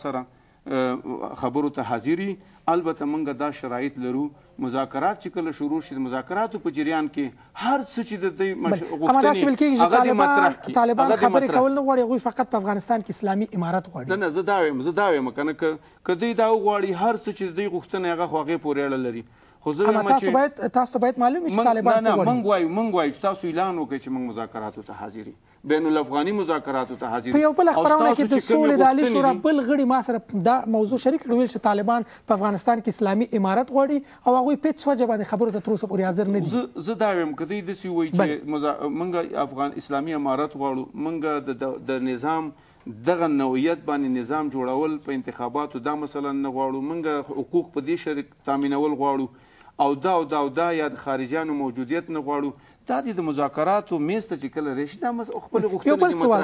سره خبرو ته حاضر یو البته موږ دا شرایط لرو مذاکرات چې کله شروع شي د مذاکراتو په جریان کې هر څه چې د دوی غوښتنې هغه دې مطرح کړي طالبان خبرې کول نه غواړي هغوی فقط په افغانستان کې اسلامي امارت غواړي نه زه دا وایم که نه که دوی دا وغواړي هر څه چې د دوی غوښتنې هغه خو هغې پورې اړه لري خو زه وایم چې تاسو باید معلوم وي چې طالبان څه غواړي موږ وایو چې تاسو اعلان وکړئ چې موږ مذاکراتو ته حاضر یو بین الافغاني مذاکراتو ته حاضر په یو بل خبرونه کې د سولې د عالي شورا بل غړي ما سره دا موضوع شریک کړی چې طالبان په افغانستان کې اسلامي امارت غواړي او هغوی په هېڅ وجه باندې خبرو ته تر اوسه پورې حاضر نه دي. زه دا وایم که دوی داسې وایي چې موږ افغان اسلامي امارت غواړو، موږ د نظام دغه نوعیت باندې نظام جوړول په انتخاباتو دا مثلا نه غواړو، موږ حقوق په دې شرک تامینول غواړو او دا یا د خارجیانو موجودیت نه غواړو، دا د مذاکراتو میز ته چې کله راشي دا خپل غوښتنې یو بل سوال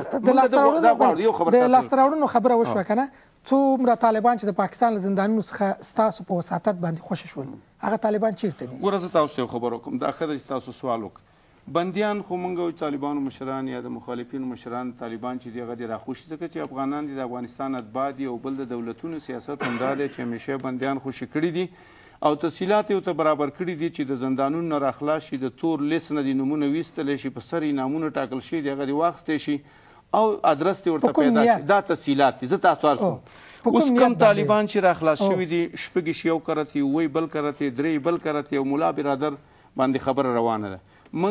د لاسته راوړنو خبره وشوه که نه، څومره طالبان چې د پاکستان له زندانونو څخه ستاسو په وساطت باندې خوشې شول هغه طالبان چیرته دي؟ ګوره زه تاسو ته یو خبر وکړم، دا ښه ده چې تاسو سوال وکړئ. بندیان خو موږ طالبانو مشران یا د مخالفینو مشران طالبان چې دي هغه دې راخوشي، ځکه چې افغانان دي د افغانستان اتباع دي او بل د دولتونو سیاست همدا دی چې همیشه بندیان خوشي کړي دي او تسهیلات یې ورته برابر کړي دي چې د زندانونو نه راخلاص شي، د تور لیست نه دې نومونه ویستلی شي، په سر یې نامونه ټاکل شوي دي هغه دې واخیستی شي او ادرس دې ورته پیدا شي. دا تسهیلات دي. زه تاسو عرض کوم اوس کم طالبان چې راخلاص شوي دي شپږ یې یو کرتې، اووه بل کرتې، درې بل کرتې او ملا برادر باندې خبره روانه ده.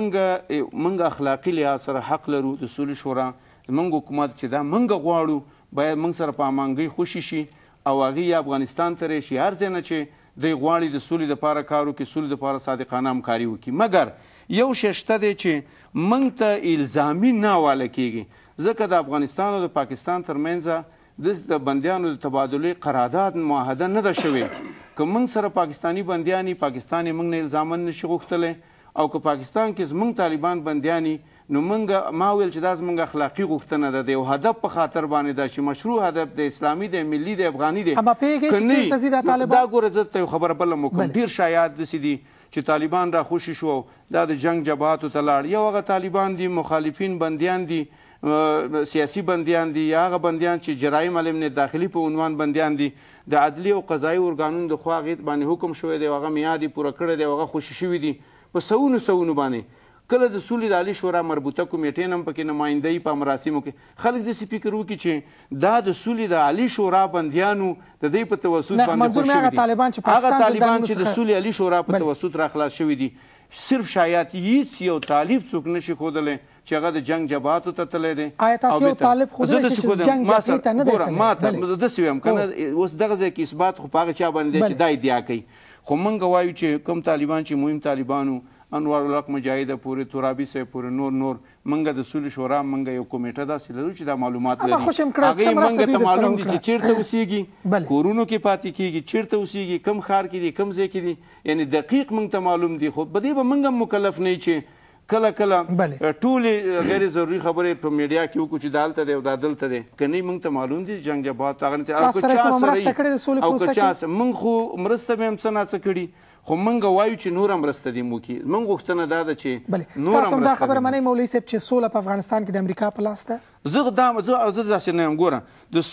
موږ اخلاقي لحاظ سره حق لرو د سولې شورا، موږ حکومت چې دا موږ غواړو باید موږ سره په امانګۍ خوشي شي او هغې یا افغانستان ته راشي، هر ځای نه چې دوی غواړي د سولې دپاره کار وکړي، سولې دپاره صادقانه همکاري وکړي. مګر یو شی شته دی چې موږ ته الزامي نه حواله کېږي، ځکه د افغانستان او د پاکستان ترمنځ د بندیانو د تبادلې قرارداد معاهده نه ده شوې. که موږ سره پاکستاني بندیان پاکستان یې موږ نه الزامن نشي غوښتلی او که پاکستان کې زموږ طالبان بندیان نو موږ ما ویل چې دا زموږ اخلاقي غوښتنه ده، د یو هدف په خاطر باندې ده چې مشروع هدف د اسلامي دی، ملي دی، افغاني دی. اما پوهېږئ چې چېرته ځي دا طالبان؟ دا ګوره زه ته یو خبره بله م وکړم، ډېر شایعات داسې دي چې طالبان راخوشي شو دا د جنګ جبهاتو ته لاړ. یو هغه طالبان دي مخالفین بندیان دي، سیاسي بندیان دي، یا هغه بندیان چې جرایم علم داخلي په عنوان بندیان دي، د عدلي او قضایي ارګانونو د خوا هغې باندې حکم شوی دی، هغه میعاد یې پوره کړی دی، هغه خوشي شوي دي په سوونو باندې. کله د سولې د عالي شورا مربوطه کمیټې نه هم پکې نمایندهي په مراسمو کې خلک داسې فکر وکړي چې دا د سولې د عالي شورا بندیانو د دوی په توسط باندې خوښ شوي دي. هغه طالبان چې د سولې عالي شورا په توسط راخلاص شوي دي، صرف شایعات، هیڅ یو طالب څوک نشي ښودلی چې هغه د جنگ جبهاتو ته تللی دی. آیا تاسو یو طالب ښودلی شئ چې جنگ جبهې ته نه دی تللی؟ ما ته زه داسې وایم که نه، اوس دغه ځای کې اثبات خو په هغه چا باندې دی چې دا ادعا کوي. خو موږ وایو چې کوم طالبان چې مهم طالبانو، انوار الحق مجاهده پورې، ترابي صاحب پورې، نور موږ د سولې شورا موږ یو کمیټه داسې لرو چې دا معلومات لري، هغې موږ ته معلوم دي چې چیرته اوسېږي، کورونو کې پاتې کېږي، چیرته اوسېږي، کم ښار کې دي، کم ځای کې دي، یعنې دقیق موږ ته معلوم دي. خو په دې به موږ هم مکلف نه یو چې کله ټولې غیر ضروري خبرې په میډیا کې وکړو چې دا هلته دی او دا دلته دی، که نه موږ ته معلوم دي جنګ جبهات هغه نه او که چا سره او که چا موږ خو مرسته به هم څه ناڅه کړي، خو موږ وایو چې نور هم مرسته دې مو کړي. موږ غوښتنه دا ده چې نور هم تاسو دا خبره منئ مولوي صاحب چې سوله په افغانستان کې د امریکا په لاس ده؟ زه داسې نه یم. ګوره د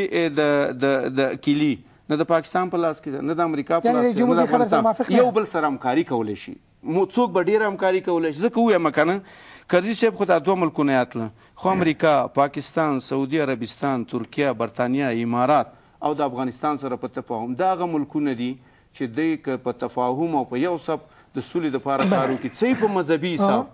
سولې د کلي نه د پاکستان په لاس کې ده، نه د امریکا په لاس کې ده، نه د افغانستان. یو بل سره همکاري کولی شي، څوک به ډېره همکاري کولی شي. ځکه ووایم که نه، کرزي صاحب خو دا دوه ملکونه یاد کړه، خو امریکا، پاکستان، سعودي عربستان، ترکیه، برطانیه، امارات او د افغانستان سره په تفاهم، دا هغه ملکونه دي چې دوی که په تفاهم او په یو صف د سولې دپاره کار وکړي، څه په مذهبي حساب،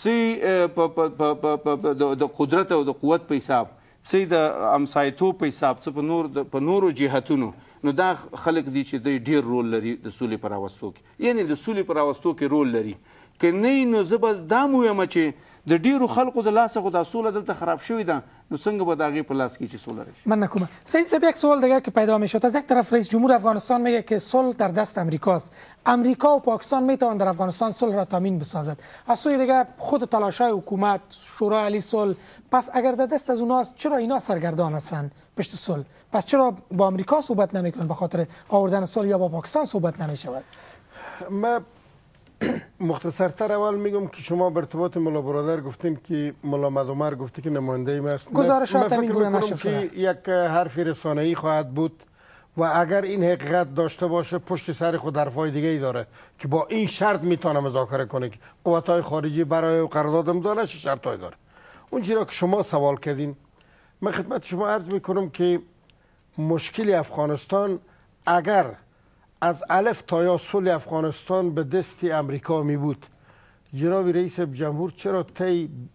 څه د قدرت او د قوت په حساب، څه د همسایتوب په حساب، څه په نورو جهتونو، نو دا خلک دي چې دوی ډېر رول لري د سولې په راوستو کې، یعنې د سولې په راوستو کې رول لري. که نه نو زه به دا م ویم چې د ډیرو خلکو د لاسه خو دا سوله دلته خراب شوې ده، نو څنګه به د هغې په لاس کې چې سوله راشي؟ من نکنم. سید صاحب، یک سوال دیگر که پیدا می شد، از یک طرف رئیس جمهور افغانستان میگه که صلح در دست امریکاست، امریکا و پاکستان میتوان در افغانستان صلح را تامین بسازد، از سوی دیگر خود تلاشای حکومت، شورای عالی صلح، پس اگر در دست از اوناست چرا اینا سرگردان هستند پشت صلح؟ پس چرا با امریکا صحبت نمیکنن به خاطر آوردن صلح یا با پاکستان صحبت نمیشود؟ من مختصرتر اول میگم که شما به ارتباط ملا برادر گفتین که ملا محمد عمر گفته که نماینده ما است. گزارشات من فکر میکنم که یک حرف رسانه‌ای خواهد بود و اگر این حقیقت داشته باشه پشت سر خود حرفای دیگه ای داره که با این شرط میتونه مذاکره کنه که قوت‌های خارجی برای قرارداد امضا نشه، شرطای داره. اون چیزی که شما سوال کردین، من خدمت شما عرض میکنم که مشکل افغانستان اگر از الف تا یا صلح افغانستان به دست امریکا می بود، جناب رئیس جمهور چرا طی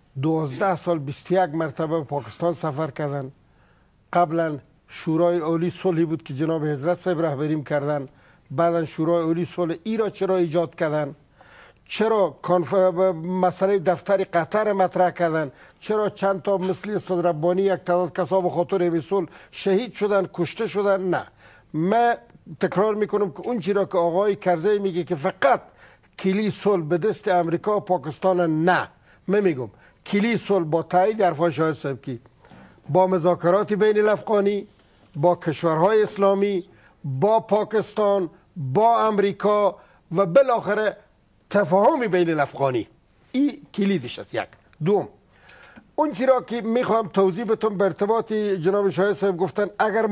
12 سال 21 مرتبه به پاکستان سفر کردن. قبلا شورای عالی صلحی بود که جناب حضرت صاحب رهبریم کردن. بعدا شورای عالی صلح ای را چرا ایجاد کردن؟ چرا مسئله دفتر قطر مطرح کردن؟ چرا چند تا مثل استاد ربانی یک تعداد کسا به خاطر همین صلح شهید شدن، کشته شدن؟ نه. من تکرار میکنم که اون چیزی را که آقای کرزی میگه که فقط کلی صلح به دست امریکا و پاکستان، نه. من میگم کلی صلح با تایید حرفای شاهد صاحب با مذاکرات بین الافغانی، با کشورهای اسلامی، با پاکستان، با امریکا و بالاخره تفاهمی بین الافغانی، این کلیدش است. یک. دوم، اون چیزی را که میخوام توضیح بدم به ارتباط جناب شاهد صاحب گفتن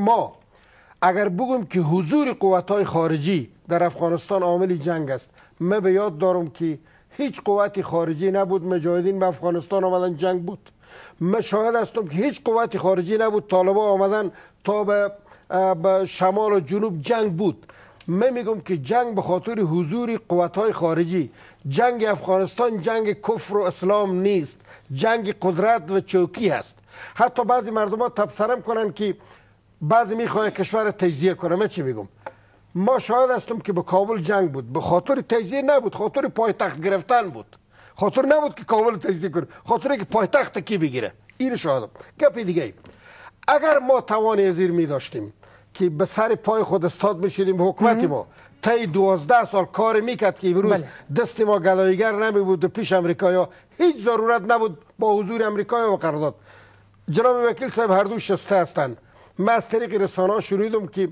اگر بگم که حضور قوت‌های خارجی در افغانستان عامل جنگ است، من به یاد دارم که هیچ قوتی خارجی نبود مجاهدین به افغانستان آمدن جنگ بود. من شاهد هستم که هیچ قوتی خارجی نبود طالبا آمدن تا به شمال و جنوب جنگ بود. من میگم که جنگ به خاطر حضور قوت‌های خارجی، جنگ افغانستان جنگ کفر و اسلام نیست، جنگ قدرت و چوکی هست. حتی بعضی مردم ها تبصره کنن که بعضی میخواه کشور تجزیه کنه. من چی میگم؟ ما شاهد هستم که به کابل جنگ بود، به خاطر تجزیه نبود، خاطر پایتخت گرفتن بود. خاطر نبود که کابل تجزیه کنه، خاطر که پایتخت کی بگیره. این شاهدم. گپ دیگه، اگر ما توان ازیر می داشتیم که به سر پای خود استاد میشیدیم، به حکومت ما طی 12 سال کار میکرد که امروز دست ما گداییگر نمی بود پیش امریکایا، هیچ ضرورت نبود با حضور امریکایا و قرارداد. جناب وکیل صاحب هر دو شسته هستند. من از طریق رسانه‌ها شنیدم که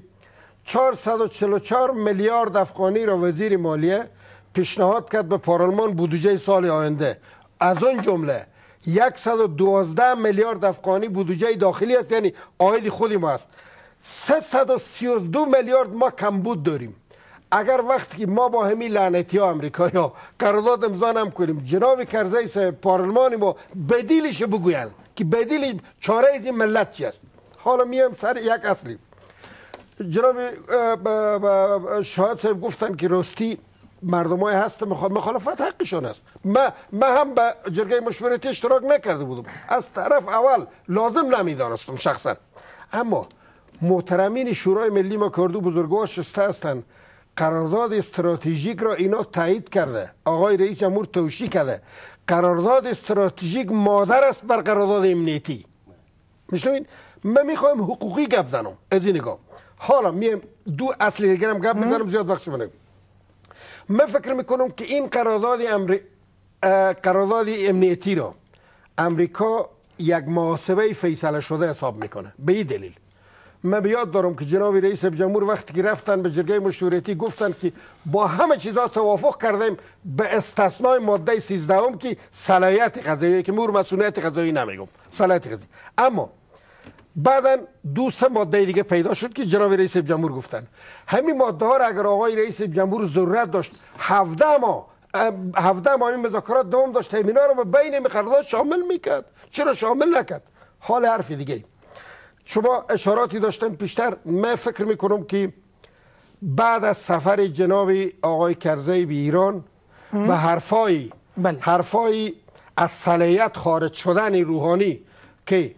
444 میلیارد افغانی را وزیر مالیه پیشنهاد کرد به پارلمان بودجه سال آینده. از اون جمله 112 میلیارد افغانی بودجه داخلی است، یعنی عاید خودی ما است. 332 میلیارد ما کمبود داریم. اگر وقتی که ما با همین لعنتی ها امریکایی قرارداد امضا نمی کنیم، جناب کرزی صاحب پارلمان ما بدیلش بگوین که بدیل چاره از این ملت چی است. حالا میام سر یک اصلی. جناب شاهد صاحب گفتن که راستی مردمای هست مخالفت حقشون است. من هم به جرگه مشورتی اشتراک نکرده بودم، از طرف اول لازم نمیدانستم شخصا. اما محترمین شورای ملی ما کردو بزرگوار شسته هستند، قرارداد استراتژیک را اینا تایید کرده، آقای رئیس جمهور توشیح کرده. قرارداد استراتژیک مادر است بر قرارداد امنیتی. میشنوین؟ من میخوایم حقوقی گپ زنم از این نگاه. حالا میم دو اصل دیگه هم گپ بزنم، زیاد وقت بنم. من فکر میکنم که این قرارداد امنیتی را امریکا یک محاسبه فیصله شده حساب میکنه. به این دلیل من بیاد دارم که جناب رئیس جمهور وقتی که رفتن به جرگه مشورتی گفتن که با همه چیزا توافق کردیم به استثنای ماده 13 که صلاحیت قضایی، که مور مسئولیت قضایی نمیگم، صلاحیت قضایی. اما بعدا 2-3 ماده دیگه پیدا شد که جناب رئیس جمهور گفتن همین ماده ها را اگر آقای رئیس جمهور ضرورت داشت 17 ماه این مذاکرات دوام داشت، همینا رو به بین قرارداد شامل میکرد. چرا شامل نکرد؟ حال حرف دیگه. شما اشاراتی داشتن پیشتر. من فکر میکنم که بعد از سفر جناب آقای کرزی به ایران و حرفای از صلاحیت خارج شدن روحانی که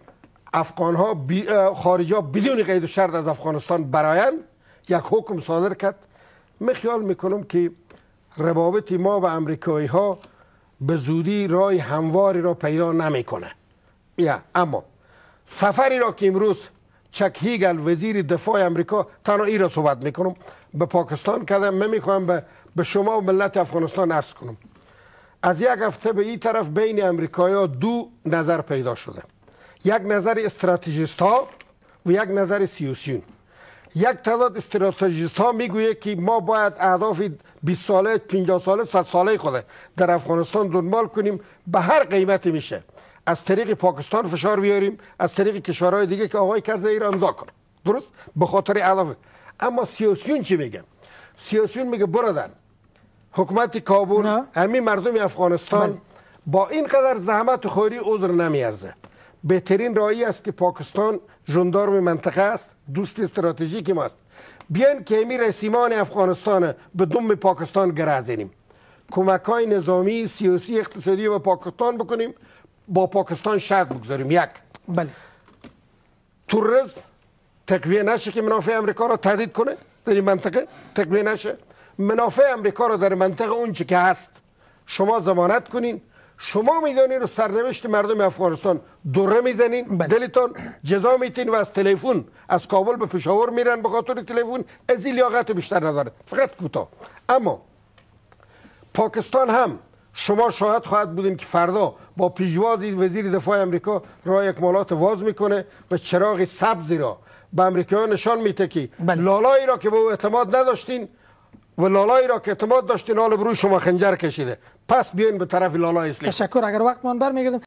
خارجی ها بدون قید و شرط از افغانستان براین یک حکم صادر کرد، من خیال میکنم که روابط ما و امریکایی ها به زودی راه همواری را پیدا نمیکنه. اما سفری را که امروز چک هیگل وزیر دفاع امریکا، تنها ای را صحبت میکنم، به پاکستان کردم، من میخوام به شما و ملت افغانستان عرض کنم. از یک هفته به این طرف بین امریکایی ها دو نظر پیدا شده، یک نظر استراتژیست ها و یک نظر سیاسیون. یک تعداد استراتژیست ها میگویه که ما باید اهداف 20 ساله، 50 ساله، 100 ساله خود در افغانستان دنبال کنیم، به هر قیمتی میشه از طریق پاکستان فشار بیاریم، از طریق کشورهای دیگه که آقای کرزی را امضا کنه، درست؟ به خاطر اهداف. اما سیاسیون چی میگه؟ سیاسیون میگه برادر، حکومت کابل، همین مردم افغانستان با اینقدر زحمت و خواری عذر نمیارزه. بهترین راهی است که پاکستان ژاندارم منطقه است، دوست استراتژیک ما است. بیان که همین رسیمان افغانستان به دم پاکستان گرازینیم، کمک‌های نظامی، سیاسی، اقتصادی به پاکستان بکنیم، با پاکستان شرط بگذاریم. یک، بله، تروریسم تقویه نشه که منافع امریکا را تهدید کنه در این منطقه، تقویه نشه. منافع امریکا را در منطقه اون چی که هست شما ضمانت کنین. شما میدانین رو سرنوشت مردم افغانستان دوره میزنین، دلتان جزا میتین و از تلفن از کابل به پشاور میرن به خاطر تلفن. از این لیاقت بیشتر نداره. فقط کوتاه. اما پاکستان هم شما شاهد خواهد بودین که فردا با پیشوازی وزیر دفاع امریکا راه اکمالات واز میکنه و چراغ سبزی را به امریکایان نشان میده که لالایی را که به او اعتماد نداشتین و لالایی را که اعتماد داشتین حال بروی شما خنجر کشیده. پس بیاین به طرف لالای اسلام. تشکر. اگر وقت من برمیگردم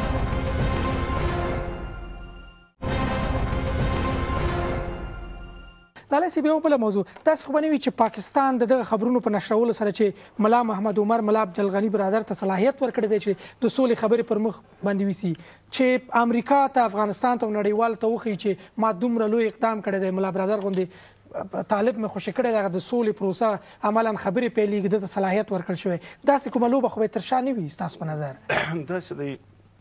لاله بیا بله موضوع داسې خو به نه وي چې پاکستان د دغه خبرونو په نشرولو سره چې ملا محمد عمر ملا عبدالغني برادر ته صلاحیت ورکړی دی چې د سولې خبرې پر مخ باندې ویسي، چې امریکا ته افغانستان ته نړیوال ته وښیي چې ما دومره لوی اقدام کړی دی، ملا برادر غوندې طالب مې خوشي کړی دغه د سولې پروسه عملا خبرې پیلېږي، ده ته صلاحیت ورکړل شوی. داسې کومه لوبه خو به تر شا نه وي ستاسو په نظر؟ داسې دی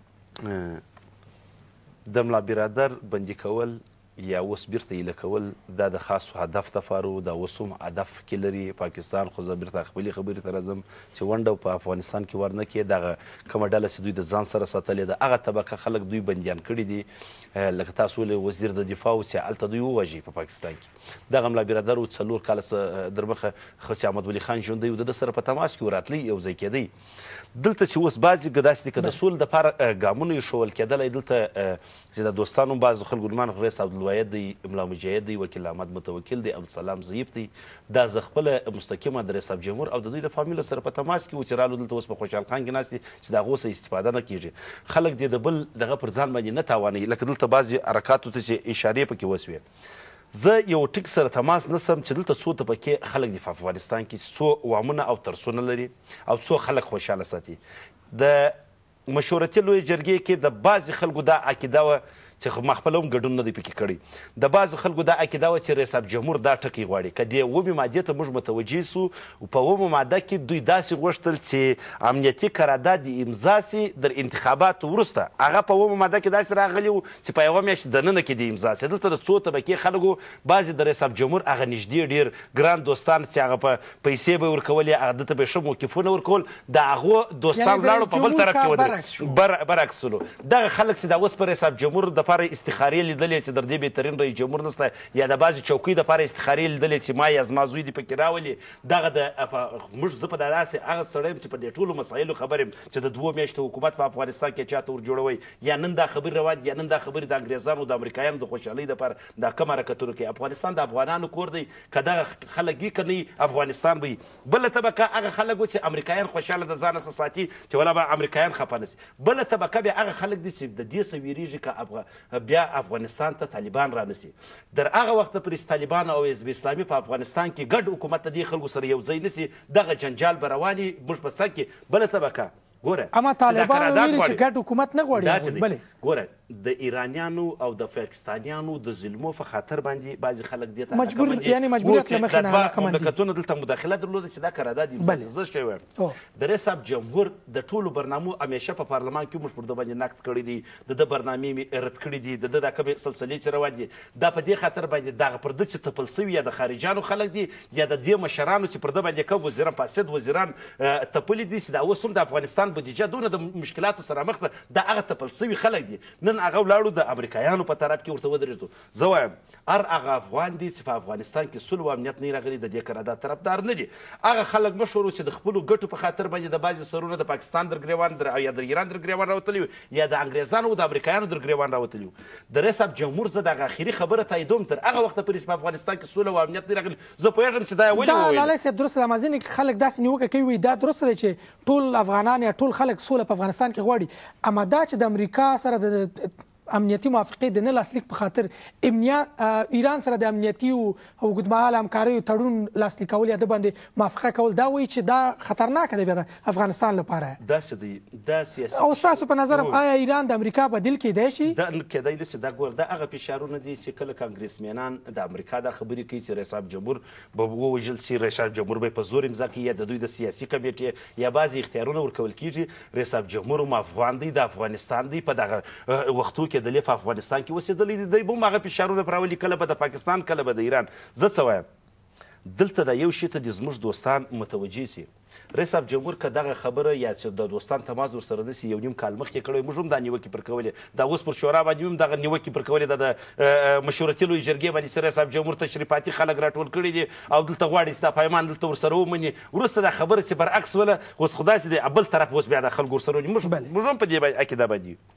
د ملا برادر بندي کول یا اوس بیرته ایله کول دا د خاصو هدف دپاره دا اوس هم هدف کې لري پاکستان. خو زه بیرته خپلې خبرې ته راځم چې ونډه په افغانستان کې ورنه کړي. دغه کومه ډله چې دوی د ځان سره ساتلې ده هغه طبقه خلک دوی بندیان کړي دي. لکه تاسو ولې وزیر د دفاع و چې هلته دوی ووژي په پاکستان کې. دغه ملا برادر و 4 کاله در مخه چې احمد ولي خان ژوندی و د ده سره په تماس کې وراتلی یو ځای کېدی. دلته چې اوس بعضې داسې دي که د سولې دپاره ګامونه ایښول کېدلی دلته چې د دوستانو بعضو خلکو ګمان رئیس عبدالواحد دی، ملا مجاهد دی، وکیل احمد متوکل دی، عبدالسلام ضعیف دی، دا زه خپله مستقیمه د رئیس جمهور او د دوی د فامیل سره په تماس کې و چې رالو دلته اوس په خوشحال خان کې ناست دي چې د هغو څه استفاده نه کېږي. خلک دې د بل دغه پر ځان باندې نه تاوانوي. لکه دلته بعضې حرکاتو ته چې اشارې پکې وسوې، زه یو ټیک سره تماس نسم چې دلته څو طبقې خلک دي په افغانستان کې چې څو وامونه او ترسونه لري او څو خلک خوشحاله ساتي. د مشورتي لویې جرګې کې د بعضې خلکو دا عقیده وه چې ما خپله هم ګډون نه دی پکې کړی. د بعضو خلکو دا عقیده وه چې رئیس جمهور دا ټکی غواړي. که دې 9 مادې ته موږ متوجه سو، په 9 ماده کې دوی داسې غوښتل چې امنیتي قرارداد امضا سي در انتخاباتو وروسته. هغه په 9 ماده کې داسې راغلي وو چې په 1 میاشت دننه کې د امضا سي. دلته د څو طبقې خلکو بعضې د رئیس جمهور هغه نږدې ډېر ګران دوستان چې هغه په پیسې به یې ورکولې، هغه ده ته به یې ښه موقفونه ورکول، د هغو دوستان ولاړو په بل طرف کې برعکس شولو. دغه خلک چې دا اوس په رئیس جمهور دپاره استخارې لیدلې چې در دې بهترین رئیس جمهور نشته، یا د بعضې چوکۍ دپاره استخارې لیدلې چې ما یا زما زوی دې پکې راولي. دغه موږ زه په داسې هغه سړی یم چې په دې ټولو مسایلو خبر یم چې د 2 میاشتو حکومت په افغانستان کې چاته ور جوړوئ، یا نن دا خبرې روان دي، یا نن دا خبرې د انګریزانو د امریکایانو د خوشحالۍ دپاره دا کم حرکتونه کوي. افغانستان د افغانانو کور دی. که دغه خلک وي که نه افغانستان به وي. بله طبقه هغه خلک و چې امریکایان خوشحاله د ځانه څه ساتي چې ولا به امریکایان خفه نه سي. بله طبقه بیا هغه خلک دي چې د دې څه ویرېږي که بیا افغانستان ته طالبان رانسي. در هغه وخت پورې طالبان او حزب اسلامي په افغانستان کې ګډ حکومت د دې خلکو سره یو ځای نسي، دغه جنجال به رواني موږ په سر کې. بله طبقه ګوره اما طالبان ویلي چې ګډ حکومت نه غواړي. بلې ګوره د ایرانیانو او د پاکستانیانو د ظلمو په خاطر باندې بعضې خلک دې ته مجبوریت له مخې نه علاقمند دي. مملکتونه دلته مداخله درلوده چې دا قرارداد زه شوی یم. د رئیس جمهور د ټولو برنامو همیشه په پارلمان کې موږ پر ده باندې نقد کړی دی، د ده برنامې مې رد کړي دي، د ده دا کومې سلسلې چې روان دي دا په دې خاطر باندې دغه پر ده چې تپل سوي یا د خارجانو خلک دي یا د دې مشرانو چې پر ده باندې کوم وزیران فاسد وزیران تپلي دي چې دا اوس هم د افغانستان بودیجه دونه د مشکلاتو سره مخ ده، دا هغه تپل سوي خلک دي. نن هغه ولاړو د امریکایانو په طرف کې ورته ودرېږدو. زه وایم هر هغه افغان دي چې په افغانستان کې صلح او امنیت نه راغلي د دې قرارداد طرفدار نه دي. هغه خلک مشهور چې د خپلو ګټو په خاطر باندې د بعضې سرونه د پاکستان در ګریوان یا د ایران در ګریوان راوتلي یا د انګریزانو او د امریکایانو در ګریوان راوتلي. د رئیس جمهور زه دغه اخري خبره تاییدوم تر هغه وخته پورې په افغانستان کې صلح او امنیت نه راغلي. زه پوهېږم چې دا ولې وویل. لالی صاحب درسته ده، مازینې خلک داسې نیوکه کوي دا درسته دی چې ټول افغانان یا ټول خلک سوله په افغانستان کې غواړي، اما دا چې د امریکا سره د امنیتي موافقې د نه لاسلیک په خاطر ایران سره د امنیتي او اوږدمهاله همکاریو تړون لاسلیکول یا د باندې موافقه کول دا وایي چې دا خطرناکه ده بیا د افغانستان لپاره. داسې دی دا سیاسي او ستاسو په نظر آیا ایران د امریکا بدیل کیدای شي؟ دا کیدای نشي. دا ګوره دا هغه فشارونه دي چې کله کانګریسمنان د امریکا دا خبرې کوي چې رئیس جمهور به ووژل شي، رئیس جمهور به په زور امضا کوي، یا د دوی د سیاسي کمیټې یا بعضې اختیارونه ورکول کیږي. رئیس جمهور هم افغان دی، د افغانستان دی، په دغه وختو کې د په افغانستان کې اوسېدلی دی. دی به هم هغه فشارونه پر راولي، کله به د پاکستان کله به د ایران. زه څه وایم، دلته دا یو شي ته دې زموږ دوستان متوجه سي. رئیس جمهور که دغه خبره یا چې د دوستان تماس ورسره نشي 1.5 کال مخکې کړی، موږ هم دا نیوکې پر کولې، دا اوس پر شورا باندې هم دغه نیوکې پر کولې، د مشورتي لویې جرګې باندې چې رئیس جمهور تشریفاتي خلک راټول کړي دي او دلته غواړي چې دا پیمان دلته ورسره ومني. وروسته دا خبره چې برعکس وله، اوس خو داسې دی بل طرف اوس بیا د خلکو ورسره وني. موږ هم په دې عقیده باندې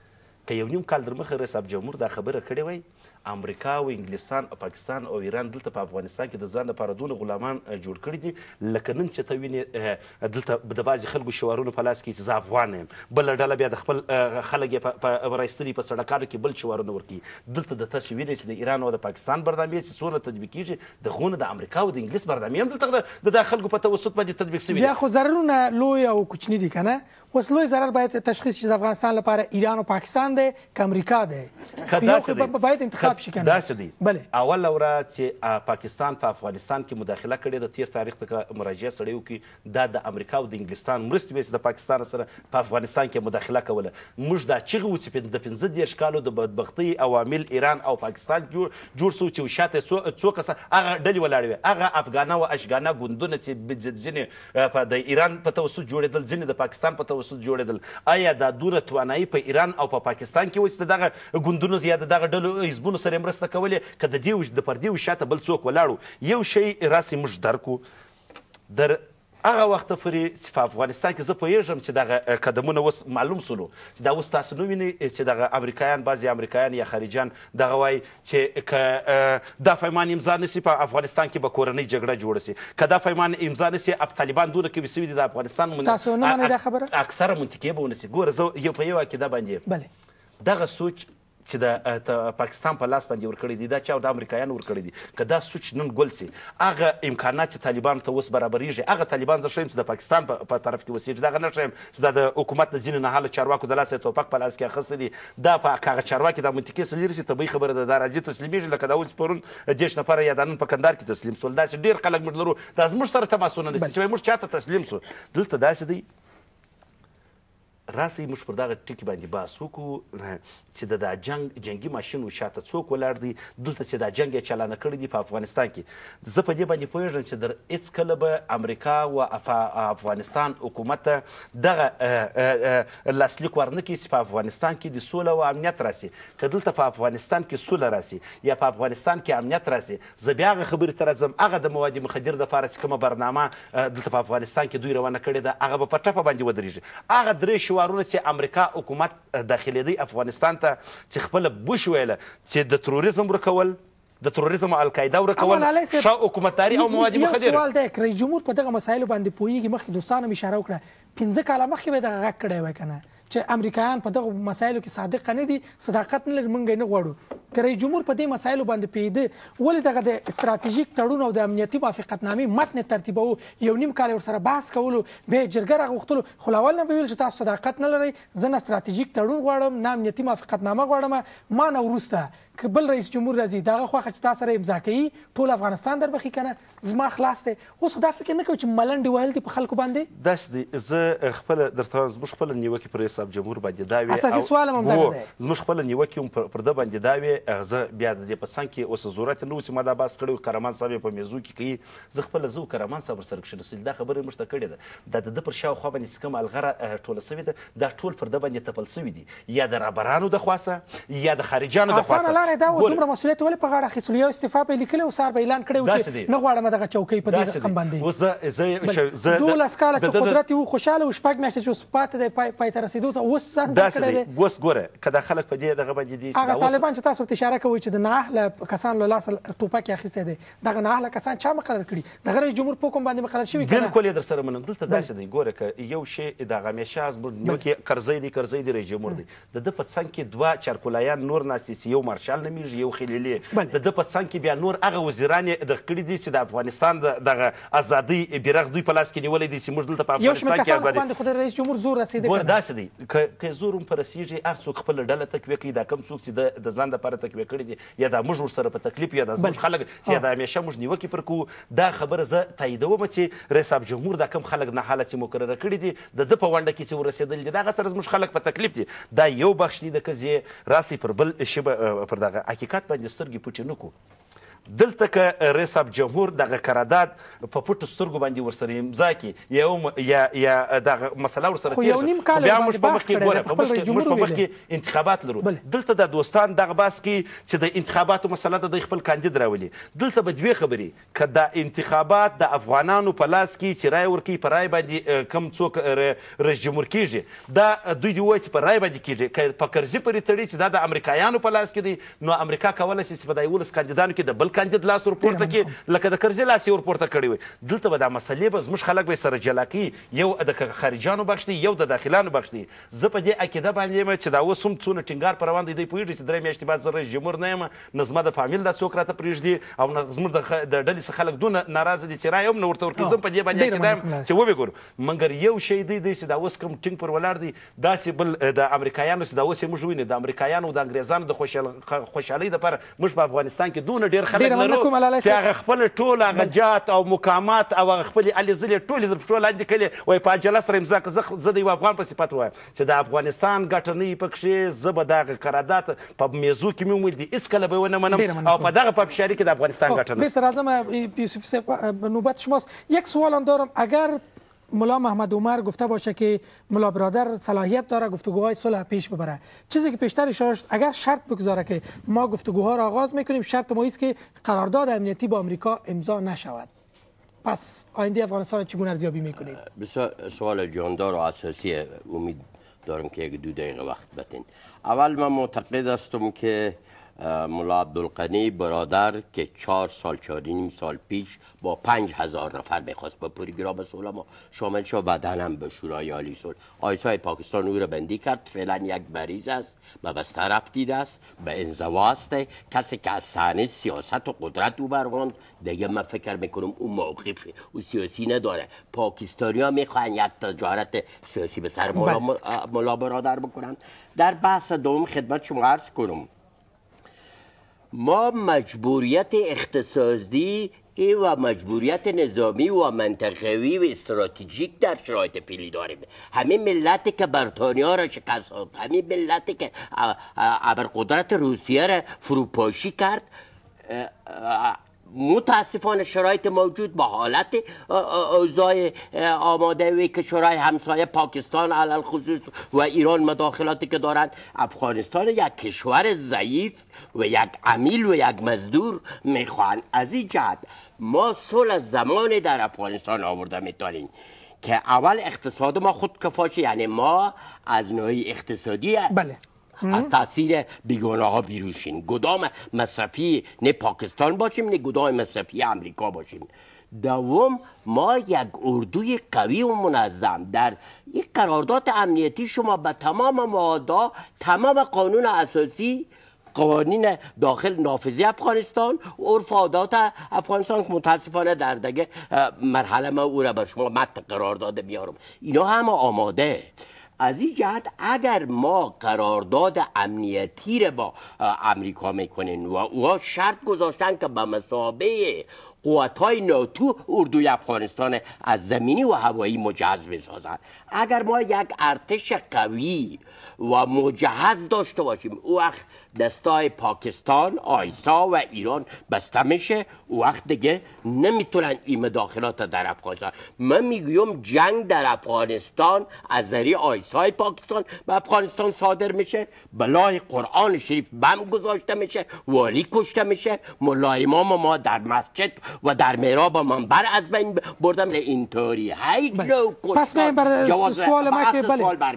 که 1.5 کال در مخه رئیس جمهور دا خبره کړې وای، امریکا او انګلستان او پاکستان او ایران دلته په افغانستان کې د ځان لپاره دونه غلامان جوړ کړي دي لکه نن چې ته وینې دلته د بعضې خلکو شعارونه په لاس کې چې زه افغان یم، بله ډله بیا د خپل خلک یې په رایستلي په سړکانو کې بل شعارونه ورکوي. دلته د تاسو وینئ چې د ایران او د پاکستان برنامې چې څونه تطبیق کېږي، د هغونه د امریکا او د انګلیس برنامې هم دلته د خلکو په توسط باندې تطبیق شوي دي. بیا خو ضررونه لوی او کوچني دي که نه؟ اوس لوی ضرر باید تشخیص شي د افغانستان لپاره ایران او پاکستان دی که امریکا دی؟ یو خو باید انتخاب شي که نه؟ داسې دی. اوله ورځ چې پاکستان په افغانستان کې مداخله کړې ده، تیر تاریخ ته مراجعه سړی وکړي، دا د امریکا او د انګلستان مرستې وې چې د پاکستان سره په افغانستان کې مداخله کوله. موږ دا چغې وو چې د 15 کالو د بدبختۍ عوامل ایران او پاکستان جوړ سو، چې شاته څو کسه هغه ډلې ولاړې وې، هغه افغانه او اشغانه ګوندونه چې ځینې د ایران په توسط جوړېدل، ځینې د پاکستان په توسط جوړېدل. آیا دا دونه توانایي په ایران او په پاکستان کې و چې دغه ګوندونو یا دغه ډلو حزبونو سره مرسته کولې که د دې د پردې شاته بل څوک ولاړو؟ یو شی راسې موږ درک کړو، در هغه وخته پورې چې په افغانستان کې زه پوهېږم چې دغه قدمونه اوس معلوم سولو، چې دا اوس تاسو نه وینئ چې دغه امریکایان، بعضې امریکایان یا خارجیان دغه وایي چې که دا پیمان امضا نه سي په افغانستان کې به کورنۍ جګړه جوړه سي، که دا پیمان امضا نه سي طالبان دونه قوي سوي دي د افغانستان. تاسو نه منئ دا خبره؟ اکثره منطقې به ونه سي. ګوره زه په یو عقیده باندې دغه سوچ چې د پاکستان په لاس باندې ورکړی دي، دا چا د امریکایانو ورکړی دي، که دا سوچ نن ګل سي، هغه امکانات چې طالبانو ته اوس برابریږي، هغه طالبان زه ښیم چې د پاکستان په طرف کې اوسېږي، دغه نه ښیم چې دا د حکومت د ځینې نهاله چارواکو د لاسه توپک په لاس کې اخیستی دي. دا په هغه چارواکي دا منطقې څه لري چې طبیعي خبره ده، دا راځي تسلیمېږي، لکه دا اوس پرون 10 نفره یا دا نن په کندهار کې تسلیم سول. داسې ډېر خلک موږ لرو، دا زموږ سره تماسونه نشي چې موږ چاته تسلیم سو. دلته داسې دی راسئ موږ پر دغه ټکي باندې بحث وکړو چې د جنګي ماشین شاته څوک ولاړ دی، دلته چې دا جنګ یې چالانه کړی دی په افغانستان کې. زه په دې باندې پوهېږم چې در هېڅکله به امریکا و افغانستان حکومت ته دغه لاسلیک ورنه کړي چې په افغانستان کې د سوله او امنیت راسي. که دلته په افغانستان کې سوله راسي یا په افغانستان کې امنیت راسي، زه بیا هغه خبرې ته راځم، هغه د مواد مخدر دپاره چې کومه برنامه دلته په افغانستان کې دوی روانه کړې ده، هغه به په ټپه باندې ودرېږي. هغه درې شعارونه چې امریکا حکومت داخلېدی افغانستان ته، چې خپله بوش ویله چې د تروریزم ورکول، د تروریزم او القاعده ورکول، ښه حکومتداري او مواد مخدره. یو سوال دی، که رئیس جمهور په دغه مسایلو باندې پوهېږي، مخکې دوستانو هم اشاره وکړه، 15 کاله مخکې به دغه غږ کړی وای که نه چې امریکایان په دغه مسایلو کې صادقه نه دي، صداقت نه لري، موږ یې نه غواړو. که رئیس جمهور په دې مسایلو باندې پوهېده، ولې دغه د استراتیژیک تړون او د امنیتي موافقتنامې متن ترتیبوو، 1.5 کال ورسره بحث کولو، بیا یې جرګه راغوښتلو، خو له اول نه به ویل چې تاسو صداقت نه لرئ، زه نه استراتیژیک تړون غواړم نه امنیتي موافقتنامه غواړم، ما نه وروسته که بل رئیس جمهور راځي دغه خوښه چې تا سره امضا کوي، ټول افغانستان در بخي که نه، زما خلاص دی. اوس خو دا فکر نه کوي چې ملنډې ویل دي په خلکو باندې؟ داسې دی. زه خپله درته وایم زموږ خپله نیوکې پر رئیس جمهور باندې دا وې، اساسي سوال هم همدغه دی، زموږ خپله نیوکې هم پر ده باندې دا وې. زه بیا د دې په څنګ کې اوس ضرورت نه و چې ما دا بحث کړی و، قهرمان صاحب یې په میزو کې کوي، زه خپله زه و قهرمان صاحب ورسره کښېنستلي، دا خبره یې موږ ته کړې ده، دا د ده پر شاوخوا باندې چې کومه الغره ټوله سوې ده، دا ټول پر ده باندې تپل سوي دي، یا د رهبرانو د خوا څخه یا د خارجیانو د خوا څخه. طالبان دا دومره مسؤلیت ولې په غاړه اخیستلو یو استعفا به یې لیکلی و سهار به اعلان کړی و چې نه غواړم دغه چوکۍ په دې رقم باندې اوس زه 12 کاله چې قدرت یې و خوشحاله و 6 میاشتې چې اوس پاتې دی پای ته رسېدو ته اوس ځان کړی دی. اوس ګوره که دا خلک په دې دغه باندې دي هغه طالبان چې تاسو ورته اشاره کوئ چې د نااهله کسانو له لاسه ټوپک یې اخیستی دی دغه نااهله کسان چا مقرر کړي دغه رئیس جمهور په حکم باندې مقرر شوي که نه؟ بالکل یې در سره منم. دلته داسې دی ګوره که یو شی دغه همیشه زموږ نیوکې کرزی دی رئیس جمهور دی د ده په څنګ کې دوه چارکولایان نور ناست دي چې یو مارشال نومیږي یو خلیلي د ده په څنګ کې بیا نور هغه وزیران یې دغه کړي دي چې د افغانستان دغه ازادۍ بیرغ دوی په لاس کې نیولی دی چې موږ دلته په افغانستان کې ازادي باندې خو د رئیس جمهور زور رسېدی ګوره داسې دی که زور هم په رسېږي هر څوک خپله ډله تقویه کوي دا کم څوک چې د ځان دپاره تقویه کړي دي یا دا موږ ورسره په تکلیف یا دا زموږ خلک چې یا دا همیشه موږ نیوکې پر کوو دا خبره زه تاییدوم چې رئیس جمهور دا کم خلک ناحاله چې مقرره کړي دي د ده په ونډه کې چې ورسېدلي دي دغه سره زموږ خلک په تکلیف دي دا یو بخش دی د که راسي پر بل شي پر دغه حقیقت باندې سترګې پټې نه کړو. دلته که رئیس جمهور دغه قرارداد په پټو سترګو باندې ورسره امضا کړي یا دغه مسله ورسره تېر شي بیا موږ په مخ کې ګوره موږ په مخ کې انتخابات لرو. دلته د دوستان دغه بحث کې چې د انتخاباتو مسله ده د خپل کاندید راولي دلته به دوې خبرې که د انتخابات د افغانانو په لاس کې چې رای ورکوي په رای باندې کم څوک رئیس جمهور کېږي دا دوی دې ووایي چې په رای باندې کېږي که په کرزي پورې تړي چې دا د امریکایانو په لاس کې دی نو امریکا کولی شي چې په دا 11 کاندیدانو کې د بل کاندید لاس ورپورته کړي لکه د کرزي لاس یې ورپورته کړی وي. دلته به دا مسلې به زموږ خلک به سره جلا کوي یو د خارجیانو بخش دی یو د داخلانو بخش دی. زه په دې عقیده باندې یم چې دا اوس هم څونه ټینګار پر روان دی دوی پوهېږي چې 3 میاشتې بعد زه رئیس جمهور نه یم نه زما د فامیل دا څوک راته پرېږدي او نه زموږ د ډلې څخه خلک دونه ناراضه دي چې رایه هم نه ورته ورکوي. زه هم په دې باندې عقیده یم چې وبې ګورو مګر یو شی دی چې دا اوس کوم ټینګ پر ولاړ دی داسې بل د امریکایانو چې دا اوس یې موږ وینو د امریکایانو د انګریزانو د خوشحالۍ دپاره موږ په افغانستان کې دونه ډېر خلک لرو چې هغه خپل ټول هغه جات او مقامات او هغه خپلې هلې ځلې ټولې د پښو لاندې کړلې وایي په عجله سره امضا کړه. زه د یو افغان په صفت وایم چې د افغانستان ګټه نه وي پکښې زه به دغه قرارداد په میزو کې مې وویل دي هېڅکله به یې ونه منم او په دغه پافشاري کې د افغانستان ګټه نشته. بهتر راځم یوسف صاحب نوبت شماست. یک سوال هم دارم اگر ملا محمد عمر گفته باشه که ملا برادر صلاحیت داره گفتگوهای صلح پیش ببره چیزی که پیشتر اشاره شد اگر شرط بگذاره که ما گفتگوها را آغاز میکنیم شرط ما است که قرارداد امنیتی با آمریکا امضا نشود پس آینده افغانستان چگونه ارزیابی میکنید؟ بسیار سوال جاندار و اساسی امید دارم که 1-2 دقیقه وقت بدین. اول من معتقد هستم که ملا عبدالغنی برادر که 4 سال 4.5 سال پیش با 5,000 نفر میخواست با پروگرام صلح ما شامل شد بعدا هم به شورای عالی صلح آیسای پاکستان او را بندی کرد. فعلا یک مریض است به بستر رفتیده است به انزوا است کسی که از صحنه سیاست و قدرت او برخواند دیگه من فکر میکنم اون موقف او سیاسی نداره. پاکستانی ها میخواهند یک تجارت سیاسی به سر ملا برادر بکنند. در بحث دوم خدمت شما عرض کنم ما مجبوریت اقتصادی و مجبوریت نظامی و منطقوی و استراتژیک در شرایط فعلی داریم. همین ملتی که بریتانیا را شکست داد همین ملتی که ابرقدرت روسیه را فروپاشی کرد متاسفانه شرایط موجود با حالت اوضاع آماده و کشورهای همسایه پاکستان علل خصوص و ایران مداخلاتی که دارند افغانستان یک کشور ضعیف و یک عمیل و یک مزدور میخواهند. از این جهت ما صلح زمانی در افغانستان آورده میتونیم که اول اقتصاد ما خود کفاشه یعنی ما از نوعی اقتصادی از تاثیر بیگانه ها بیروشیم گدام مصرفی نه پاکستان باشیم نه گدام مصرفی امریکا باشیم. دوم ما یک اردوی قوی و منظم در یک قرارداد امنیتی شما به تمام مواد تمام قانون اساسی قوانین داخل نافذی افغانستان عرف و عادات افغانستان که متاسفانه در دیگه مرحله ما او را به شما متن قرارداد بیارم اینا همه آماده. از این جهت اگر ما قرارداد امنیتی را با امریکا میکنیم و اوها شرط گذاشتن که به مثابه قوت‌های ناتو اردوی افغانستان از زمینی و هوایی مجهز بسازند. اگر ما یک ارتش قوی و مجهز داشته باشیم، او وقت دستای پاکستان، آیسا و ایران بسته میشه، او وقت دیگه نمیتونن این مداخلات در افغانستان. من میگویم جنگ در افغانستان از ذریعه آیسای پاکستان به افغانستان صادر میشه، بلای قرآن شریف بم گذاشته میشه، والی کشته میشه، ملا امام ما در مسجد و در محراب منبر از بین بردم. اینطوری هیچ نوع پس من بر سوال ما که